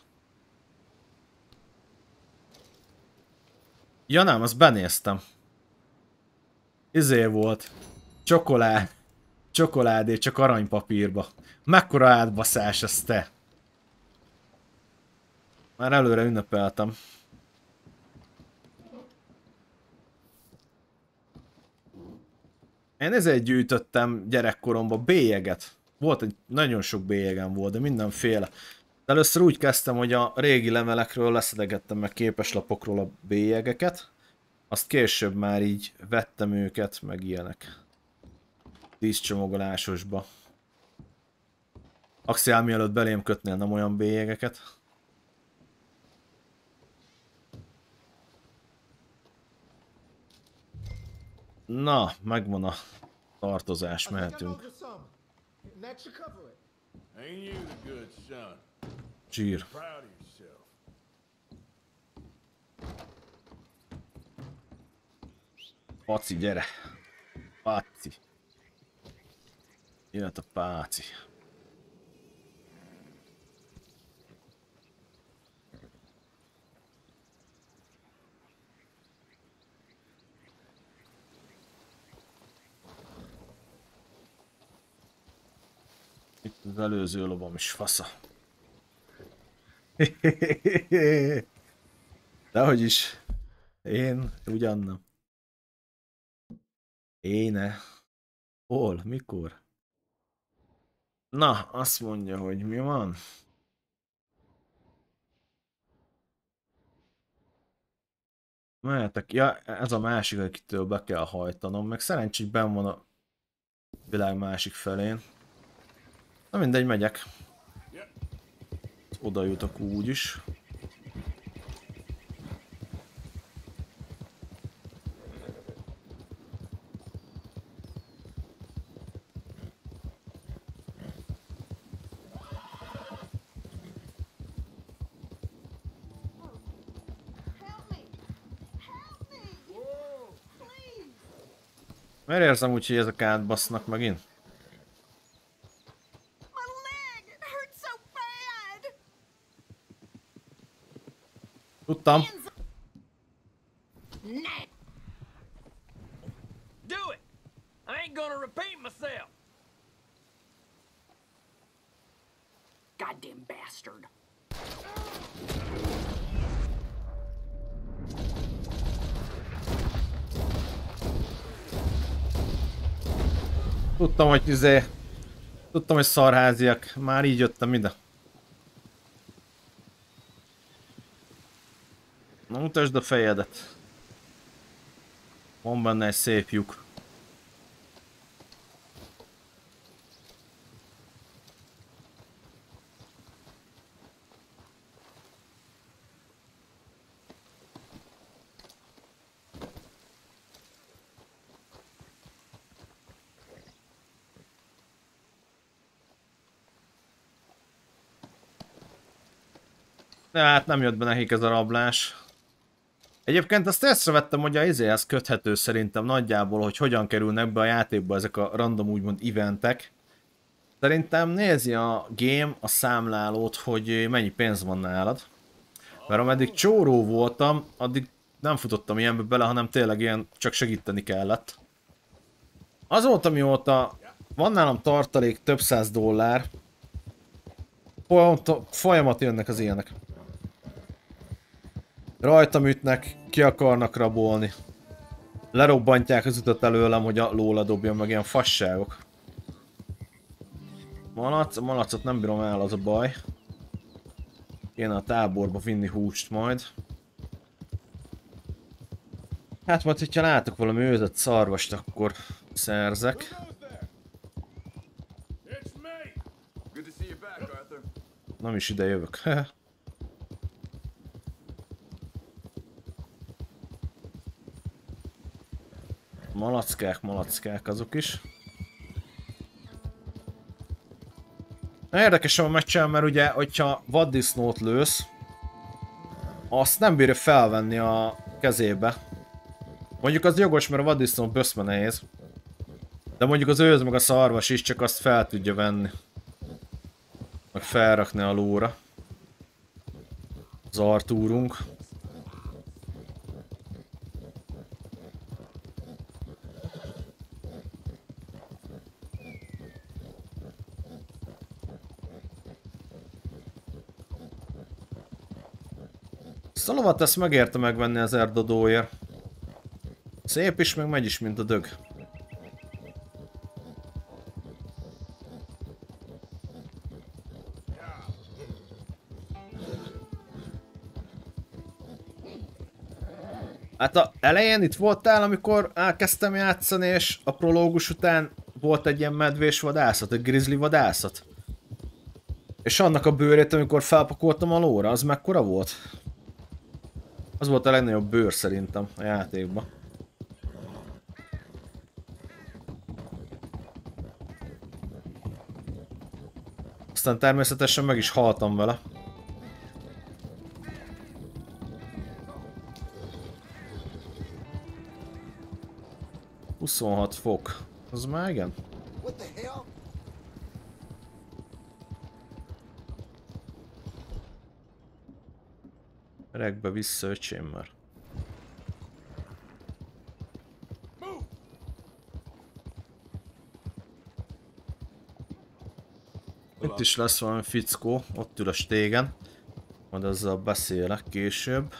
Ja nem, azt benéztem. Izé volt. Csokoládé, csak aranypapírba. Mekkora átbaszás ez te? Már előre ünnepeltem. Én ezért gyűjtöttem gyerekkoromban bélyeget. Volt egy, nagyon sok bélyegem volt, de mindenféle. De először úgy kezdtem, hogy a régi levelekről leszedegettem meg képeslapokról a bélyegeket. Azt később már így vettem őket, meg ilyenek. 10 csomagolásosba. Axiál, mielőtt belém kötnél, nem olyan bélyegeket. Na, megvan a tartozás, mehetünk. Csír. Paci, gyere. Paci. Jöhet a páci. Itt az előző lovam is fasza. Dehogy is. Én ugyan. Éne. Hol? Mikor? Na, azt mondja, hogy mi van? Mehetek. Ja, ez a másik, akitől be kell hajtanom. Meg szerencsés benn van a világ másik felén. Na mindegy, megyek. Oda jutok úgyis. Miért érzem úgy, hogy ezek átbasznak megint? Tudtam. Do it! I ain't gonna repeat myself. Goddamn bastard. Tudtam, hogy tudtam, hogy szarháziak. Már így jöttem ide. Na, mutasd a fejedet. Van benne egy szép lyuk. De hát nem jött be nekik ez a rablás. Egyébként azt észrevettem, hogy a izéhez köthető szerintem nagyjából, hogy hogyan kerülnek be a játékba ezek a random úgymond eventek. Szerintem nézi a game a számlálót, hogy mennyi pénz van nálad. Mert ameddig csóró voltam, addig nem futottam ilyenbe bele, hanem tényleg ilyen csak segíteni kellett. Azóta mióta van nálam tartalék több $100, folyamat jönnek az ilyenek. Rajtam ütnek, ki akarnak rabolni. Lerobbantják az utat előlem, hogy a ló ledobjon, meg ilyen fasságok. Malacot nem bírom el, az a baj. Kéne a táborba vinni húst majd. Hát majd, hogyha látok valami őzött szarvast, akkor szerzek. Nem is ide jövök. Malackák azok is. Érdekes a meccsen, mert ugye, hogyha vaddisznót lősz, azt nem bírja felvenni a kezébe. Mondjuk az jogos, mert a vaddisznó böszme nehéz. De mondjuk az őz meg a szarvas is csak azt fel tudja venni. Meg felrakni a lóra. Az Artúrunk. Ezt a lovat ezt megérte megvenni 1000 dodóért. Szép is, meg megy is, mint a dög. Hát a elején itt voltál, amikor elkezdtem játszani, és a prológus után volt egy ilyen medvés vadászat, egy grizzly vadászat. És annak a bőrét, amikor felpakoltam a lóra, az mekkora volt? Az volt a legnagyobb bőr szerintem a játékban. Aztán természetesen meg is haltam vele. ...26 fok. Az már igen? Rekbe vissza, öcsém már. Itt is lesz valami fickó, ott ül a stégen. Majd azzal beszélek később.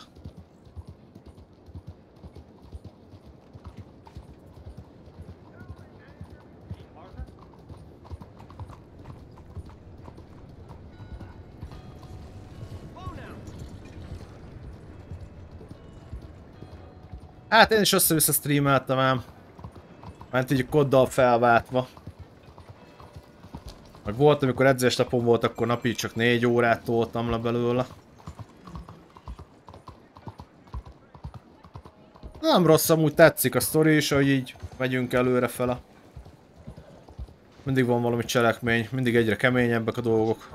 Hát én is össze-vissza streameltem ám. Ment így koddal felváltva. Meg volt, amikor edzésnapon volt, akkor napi csak 4 órát toltam le belőle. Nem rossz, amúgy tetszik a sztori is, hogy így megyünk előrefele. Mindig van valami cselekmény, mindig egyre keményebbek a dolgok.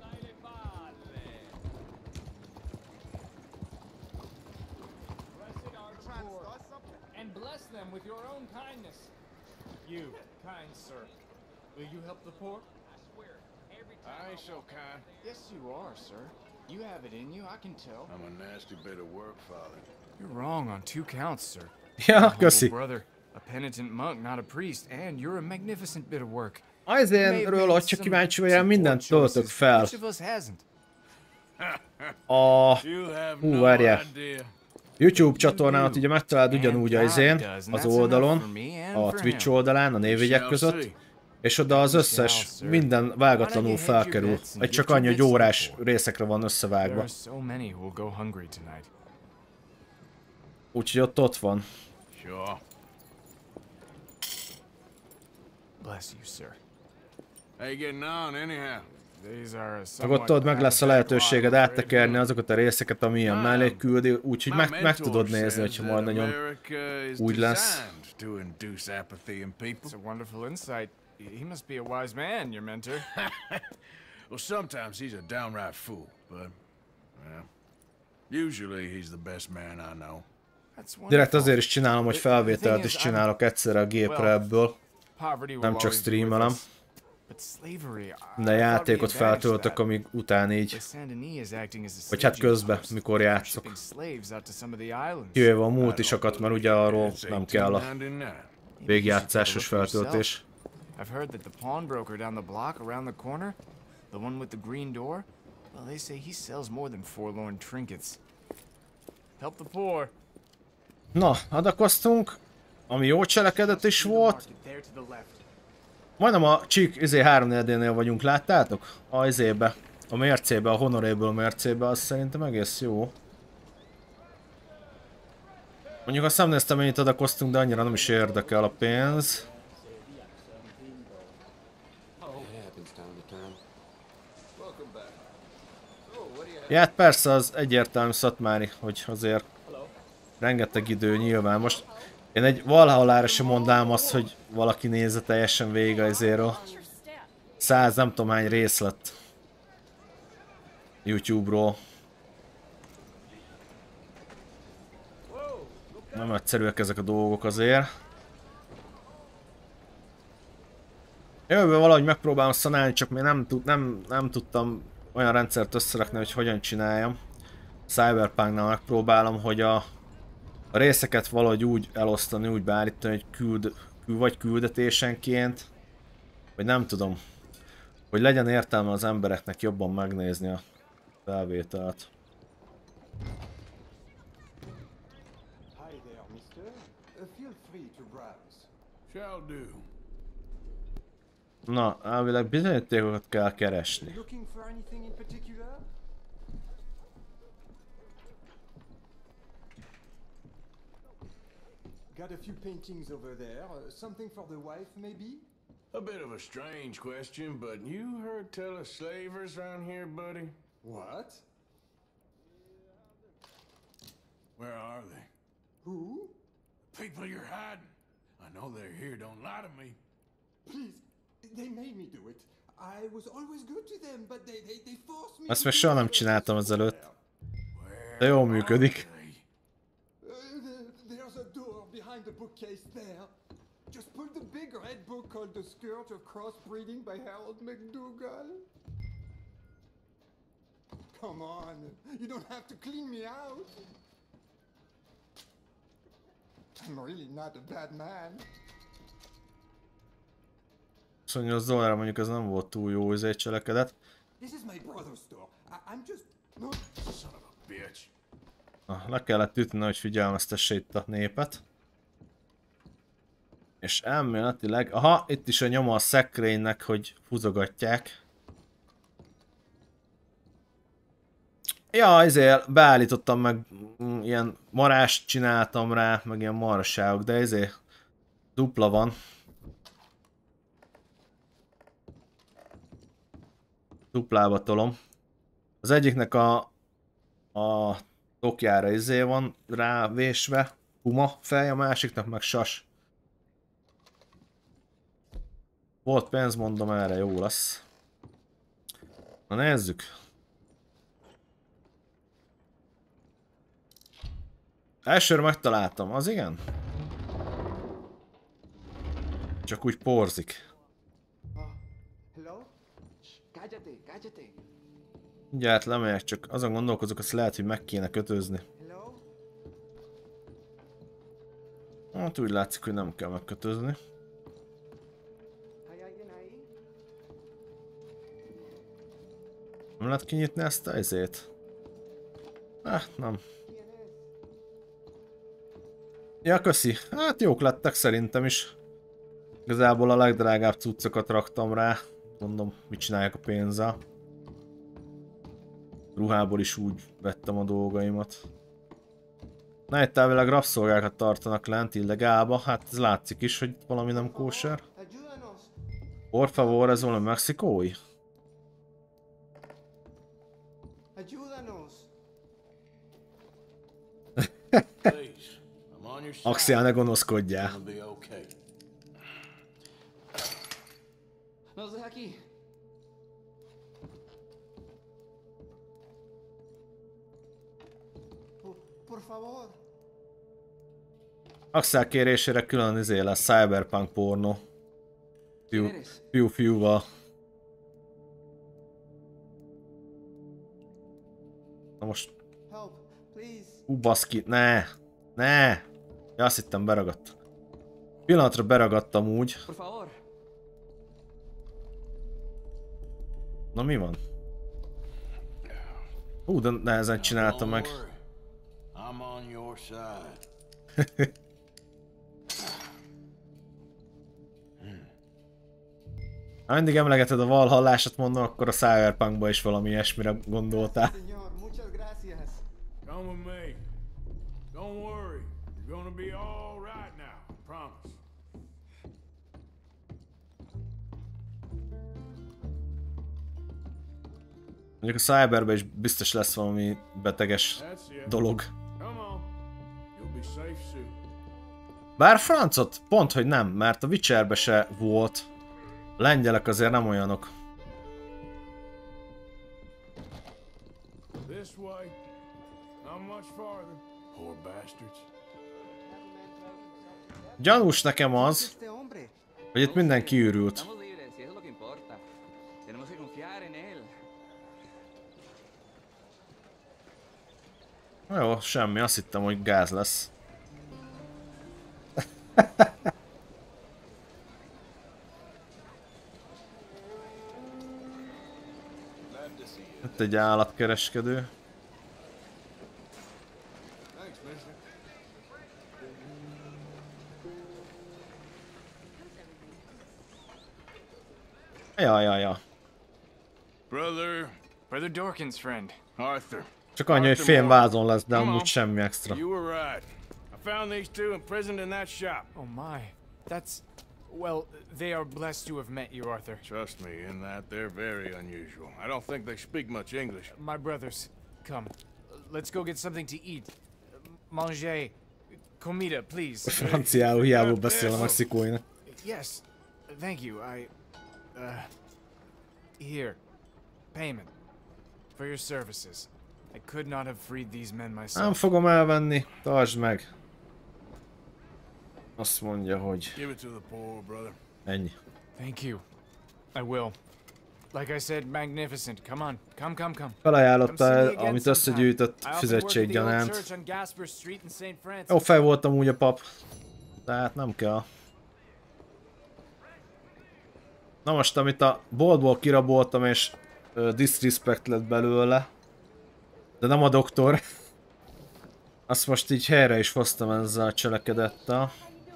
I ain't so kind. Yes, you are, sir. You have it in you, I can tell. I'm a nasty bit of work, Father. You're wrong on 2 counts, sir. Ja, köszi. Brother, a penitent monk, not a priest, and you're a magnificent bit of work. Azért, hogy csak kíváncsi vagy rá, mindent töltök fel. Várjál. YouTube csatornámat ugye megtaláld ugyanúgy az oldalon, a Twitch oldalán, a névjegyek között. És oda az összes, minden vágatlanul felkerül. Egy csak annyi, hogy órás részekre van összevágva. Úgyhogy ott van. Meg ott tudod, meg lesz a lehetőséged áttekerni azokat a részeket, ami ilyen mellé küldi, úgyhogy meg tudod nézni, hogyha majd nagyon úgy lesz. He must be a wise man, your mentor. Well, sometimes he's a downright fool, but, well, usually he's the best man I know. Direkt azért is csinálom, hogy felvételt is csinálok egyszerre a gépre ebből. Nem csak streamelem. De játékot feltöltök, amíg után így. Vagy hát közben, mikor játszok. Kivéve a multisokat, mert ugye arról nem kell a végjátszásos feltöltés. I've heard that the pawnbroker down the block around the corner, the one with the green door, well, they say he sells more than forlorn trinkets. Help the poor. Na, adakoztunk, ami jó cselekedet is volt. Majdnem a Csík 3-4-nél vagyunk, láttátok? A izébe, a mércébe, a Honorable mércébe, az szerintem egész jó. Mondjuk azt nem néztem, mennyit adakoztunk, de annyira nem is érdekel a pénz. Ja, hát persze az egyértelmű szatmári, hogy azért rengeteg idő nyilván. Most én egy Valhallára sem mondanám azt, hogy valaki nézze teljesen végig ezéről. 100 nem tudom hány rész lett YouTube-ról. Nem egyszerűek ezek a dolgok azért. Jövőben valahogy megpróbálom szanálni, csak még nem tudtam olyan rendszert összerakni, hogy hogyan csináljam. Cyberpunknál megpróbálom, hogy a részeket valahogy úgy elosztani, úgy beállítani, hogy vagy küldetésenként, vagy nem tudom, hogy legyen értelme az embereknek jobban megnézni a felvételt. Hi there, mister. Feel free to browse. Shall do. Na, elvileg bizonyítékokat kell keresni. Looking for anything in particular? Got a few paintings over there. Something for the wife, maybe? A bit of a strange question, but you heard tell of slavers around here, buddy? What? Where are they? Who? People you're hiding. I know they're here, don't lie to me. Please, they made me do it. I was always good to them, but they forced me. Ezt még soha nem csináltam ezelőtt. De jól működik. There's a door behind the bookcase there. Just pull the big red book called The Scourge of Crossbreeding by Harold McDougall. Come on, you don't have to clean me out. I'm really not a bad man. $28 mondjuk ez nem volt túl jó cselekedet. This is my brother's store. I'm just... Son of a bitch. Le kellett ütni, hogy figyelmeztesse itt a népet. És elméletileg... Aha, itt is a nyoma a szekrénynek, hogy húzogatják. Ja, ezért beállítottam meg, ilyen marást csináltam rá, meg ilyen marhaságok, de ezért dupla van. Duplába tolom. Az egyiknek a tokjára van rávésve, puma fej, a másiknak meg sas. Volt pénz, mondom, erre jó lesz. Na nézzük. Elsőre megtaláltam, az igen? Csak úgy porzik. Mindjárt lemegyek, csak azon gondolkozok, azt lehet, hogy meg kéne kötözni. Hát úgy látszik, hogy nem kell megkötözni. Nem lehet kinyitni ezt a izét? Nem. Ja, köszi. Hát jók lettek szerintem is. Igazából a legdrágább cuccokat raktam rá. Mondom, mit csinálják a pénzzel. Ruhából is úgy vettem a dolgaimat. Na, itt elvileg rabszolgákat tartanak lent illegálba. Hát ez látszik is, hogy valami nem kóser. Por favor, ez valami mexikói? Axiál, ne gonoszkodjál. Axel kérésére külön lesz cyberpunk pornó. Fiúval. Na most... baszki, ne! Ne! Ja, azt hittem beragadt. Pillanatra beragadtam úgy. Na mi van? De nehezen csináltam meg. Ha mindig emlegeted a Valhallásot, mondom, akkor a Cyberpunkba is valami ilyesmire gondoltál. Come with me. Don't worry. You're gonna be all right now. I promise. Mondjuk a Cyberben is biztos lesz valami beteges dolog. Bár francot, pont hogy nem, mert a Witcherbe se volt. A lengyelek azért nem olyanok. Gyanús nekem az, hogy itt mindenki őrült. Na jó, semmi, azt hittem, hogy gáz lesz. Itt egy állatkereskedő. Ja. Brother Dorkin's friend. Arthur. Csak annyi, hogy fényvázon lesz, de amúgy semmi extra. You were right. I found these two imprisoned in that shop. Oh my. That's... Well, they are blessed to have met you, Arthur. Trust me, in that they're very unusual. I don't think they speak much English. My brothers, come. Let's go get something to eat. Manger. Comida, please. Franciául hiába beszél a mexikóinak. Yes. Thank you. Here. Payment. For your services. I could not have freed these men myself. Nem fogom elvenni. Tartsd meg. Azt mondja, hogy... Give it to the poor, brother. Ennyi. Thank you. I will. Like I said, magnificent. Come on, come. Felajánlotta, amit összegyűjtött fizetséggyanánt. Jó fej voltam úgy a pap. Tehát nem kell. Na most, amit a boltból kiraboltam és disrespect lett belőle, de nem a doktor, azt most így helyre is hoztam ezzel a cselekedettel.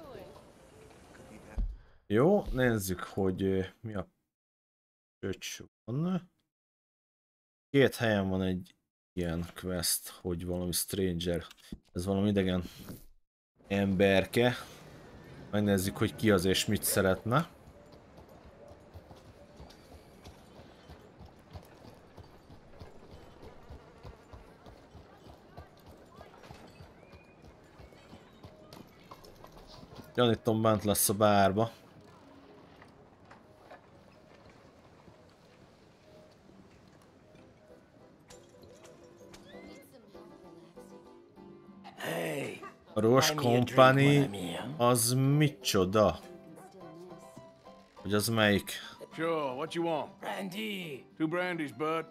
Jó, nézzük, hogy mi a pöcs van. 2 helyen van egy ilyen quest, hogy valami stranger, ez valami idegen emberke. Megnézzük, hogy ki az és mit szeretne. Gyanítom, bent lesz a bárba. A Roche Company az micsoda? Hogy az melyik? Sure, what you want? Brandy. 2 brandies, bud.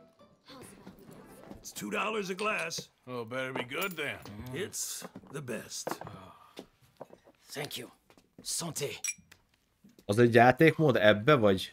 It's $2 a glass. Oh, better be good then. It's the best. Thank you. Santé. Az egy játékmód ebbe vagy?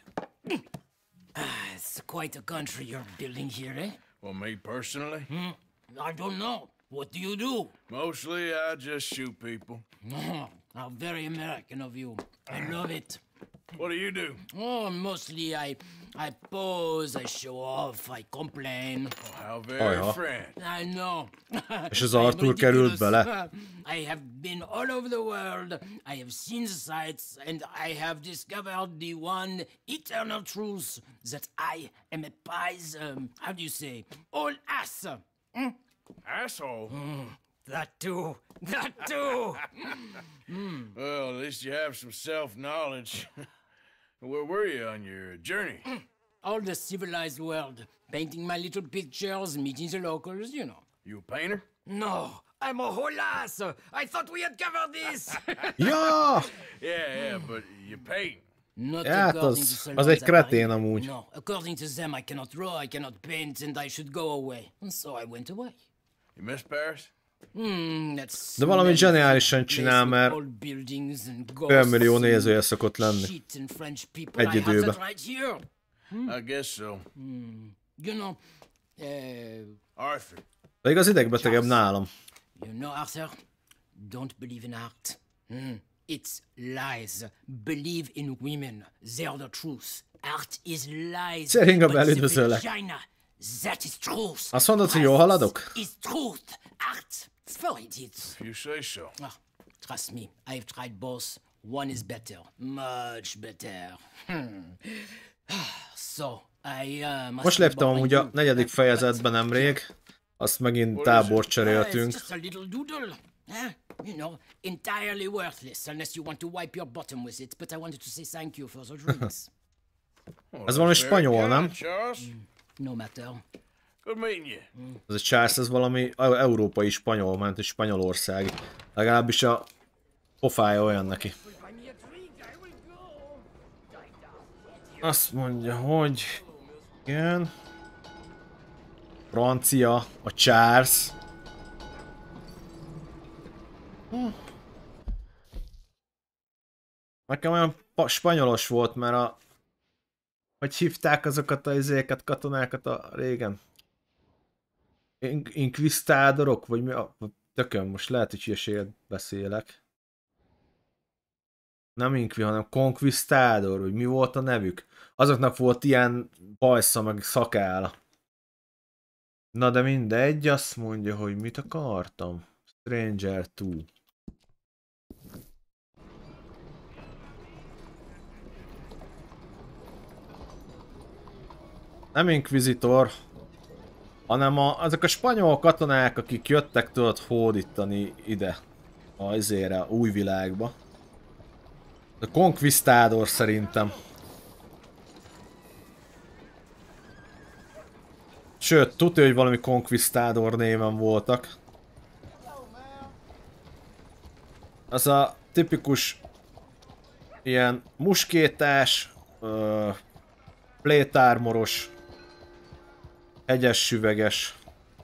It's quite a country you're building here, eh? Well, me personally? I don't know. What do you do? Mostly, I just shoot people. Oh, how very American of you. I love it. What do you do? Oh, mostly I pose, I show off, I complain. Oh, how very French. I know. És az Arthur került bele. I have been all over the world. I have seen the sights, and I have discovered the one eternal truth that I am a pies. How do you say? All ass. Asshole? That too. That too. Well, at least you have some self-knowledge. Where were you on your journey? All the civilized world. Painting my little pictures, meeting the locals, you know. You a painter? No, I'm a whole ass. I thought we had covered this. Ja! Yeah, but you paint. Not Hát az egy kretén amúgy. No, according to them, I cannot draw, I cannot paint, and I should go away. And so I went away. You miss Paris? De valami zseniálisan csinál, mert fél millió nézője szokott lenni. Egy időben. I guess so. You know, Arthur. Pedig az idegbetegebb nálam. You know, Arthur, don't believe in art. It's lies. Believe in women. They're the truth. Art is lies. Szeringa üdvözöllek. That is truth. Azt mondod, hogy jól haladok? Is truth. Art. It's for idiots. You say so. Trust me, I've tried both. One is better. Much better. So, most léptem amúgy a 4. fejezetben nemrég. Azt megint tábort cseréltünk. You know, entirely worthless unless you want to wipe your bottom with it, but I wanted to say thank you for the drinks. Ez valami spanyol, nem? No matter. Good meeting you. Ez a Charles, ez valami európai spanyol, ment egy Spanyolország. Legalábbis a pofája olyan neki. Azt mondja, hogy... Igen... Francia, a Charles. Nekem olyan spanyolos volt, mert a... Hogy hívták azokat a izéket, katonákat a régen? Inquistádorok? Vagy mi a... Tököm, most lehet, hogy hülyeséget beszélek. Nem Inqui, hanem Conquistador, vagy mi volt a nevük? Azoknak volt ilyen bajsza, meg szakála. Na de mindegy, azt mondja, hogy mit akartam. Stranger 2. Nem Inquisitor, hanem azok a spanyol katonák, akik jöttek tudod hódítani ide, a új világba. A Conquistador szerintem. Sőt, tudja, hogy valami Conquistador néven voltak. Az a tipikus ilyen muskétás, plate armoros, hegyes süveges.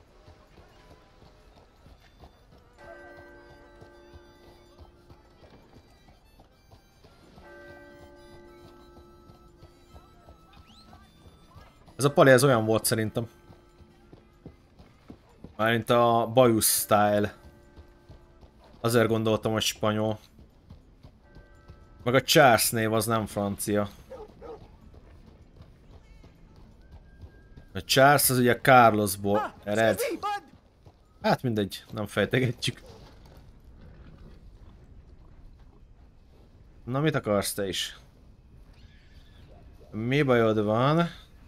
Ez a pali, ez olyan volt szerintem. Mármint a bajusz style. Azért gondoltam, hogy spanyol. Meg a Charles név az nem francia. A Charles az ugye Carlosból ered. Hát mindegy, nem fejtegetjük. Na mit akarsz te is? Mi bajod van?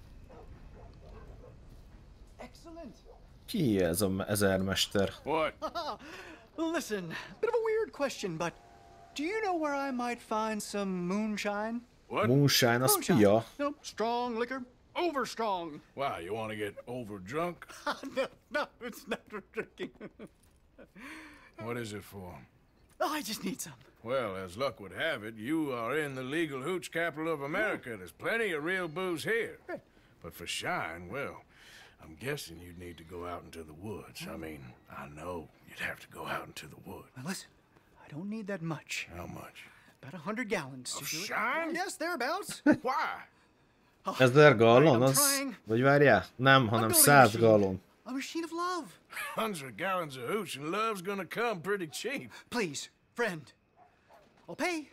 Ki ez a ezermester? What? Listen, bit of a weird question, but do you know where I might find some moonshine? What? Moonshine, az pia. No, strong liquor, over strong. Wow, you want to get over drunk? No, it's not for drinking. What is it for? I just need some. Well, as luck would have it, you are in the legal hooch capital of America. There's plenty of real booze here. But for shine, well, I'm guessing you'd need to go out into the woods. I mean, I know you'd have to go out into the woods. Now listen, I don't need that much. How much? About 100 gallons to do it. Shine? Yes, thereabouts. Why? 1000 gallon az? Vagy várjál? Nem, hanem 100 gallon. A machine of love. 100 gallons of hooch and love's gonna come pretty cheap. Please, friend. I'll pay.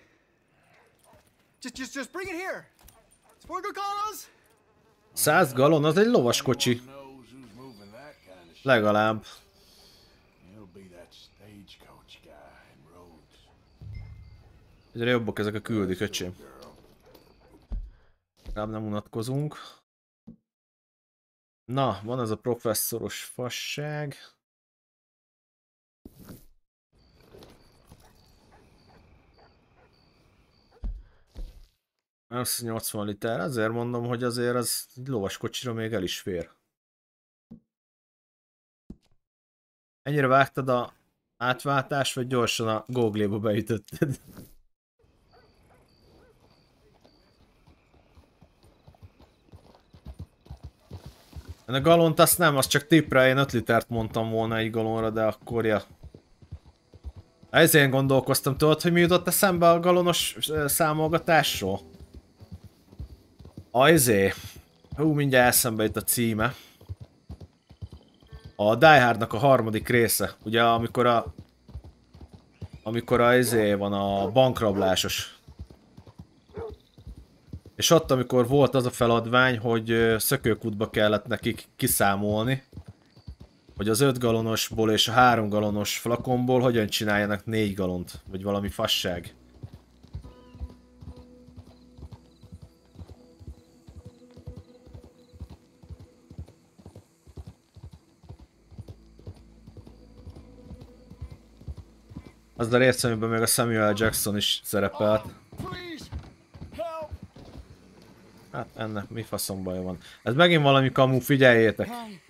Just bring it here. It's for a good cause. 100 gallon, az egy lovas kocsi. Legalább. Egyre jobbak ezek a küldik, öcsém. Legalább nem unatkozunk. Na, van ez a professzoros fasság. Ez 80 liter, ezért mondom, hogy azért az lovas kocsira még el is fér. Ennyire vágtad a átváltást, vagy gyorsan a Google-ba beütötted? A galont azt nem, az csak tippre, én 5 litert mondtam volna egy galonra, de akkor ja. Ezért gondolkoztam, tudod, hogy mi jutott eszembe a galonos számolgatásról? Mindjárt eszembe jut a címe. A Die Hardnak a harmadik része, ugye amikor van a bankrablásos. És ott, amikor volt az a feladvány, hogy szökőkútba kellett nekik kiszámolni, hogy az 5 galonosból és a 3 galonos flakonból hogyan csináljanak 4 galont, vagy valami fasság. Az a rész, amiben még a Samuel Jackson is szerepelt. Hát ennek mi faszom baja van. Ez megint valami kamu, figyeljétek!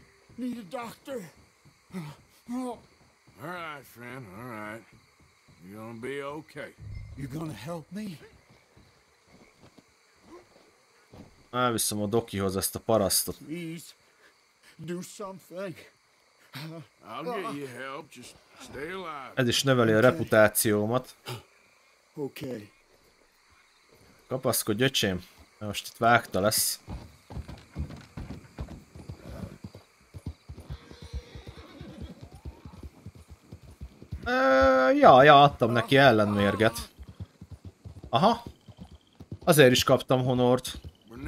Alright, friend, alright. You're gonna be okay. You're gonna help me? Elviszem a Dokihoz ezt a parasztot. Please, do something. I'll get you help, just stay alive. Ez is növeli a reputációmat. Okay. Kapaszkodj, öcsém. Most itt vágta lesz. Ja, adtam neki ellenmérget. Aha. Azért is kaptam honort.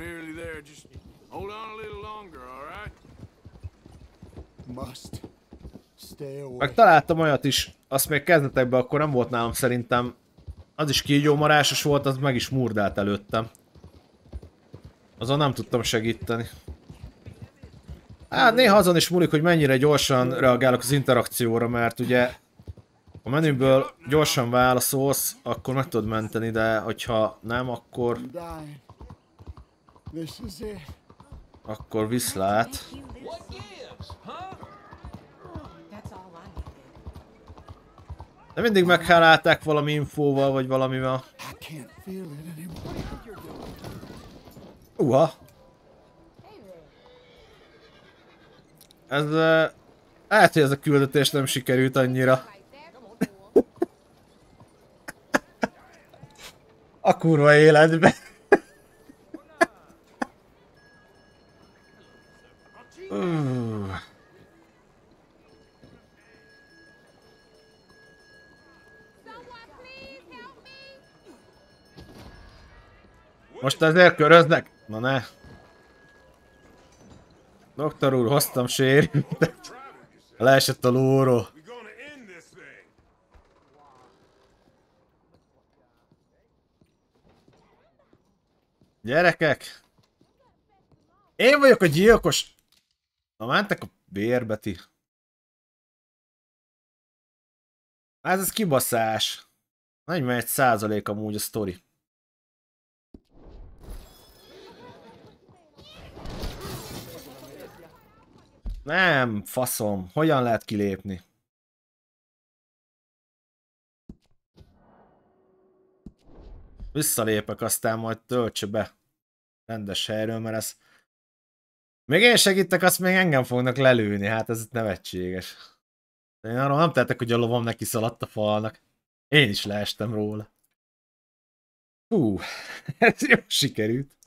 Meg találtam olyat is, azt még kezdetekben akkor nem volt nálam szerintem. Az is kígyómarásos volt, az meg is murdált előttem. Azon nem tudtam segíteni. Hát néha azon is múlik, hogy mennyire gyorsan reagálok az interakcióra, mert ugye a menüből gyorsan válaszolsz, akkor meg tudod menteni, de hogyha nem, akkor... Akkor viszlát. De mindig meghálálták valami infóval, vagy valamivel. Uha! Ez... lehet, hogy ez a küldetés nem sikerült annyira. A kurva életbe. Most ezért köröznek? Na ne. Doktor úr, hoztam sérültet. Leesett a lóról. Gyerekek! Én vagyok a gyilkos! Na mentek a bérbe ti. Ez kibaszás. 41% amúgy a sztori. Nem, faszom. Hogyan lehet kilépni? Visszalépek, aztán majd töltse be rendes helyről, mert ez... Még én segítek, azt még engem fognak lelőni, hát ez nevetséges. Én arról nem tettek, hogy a lovam neki szaladt a falnak. Én is leestem róla. Hú, ez jó sikerült.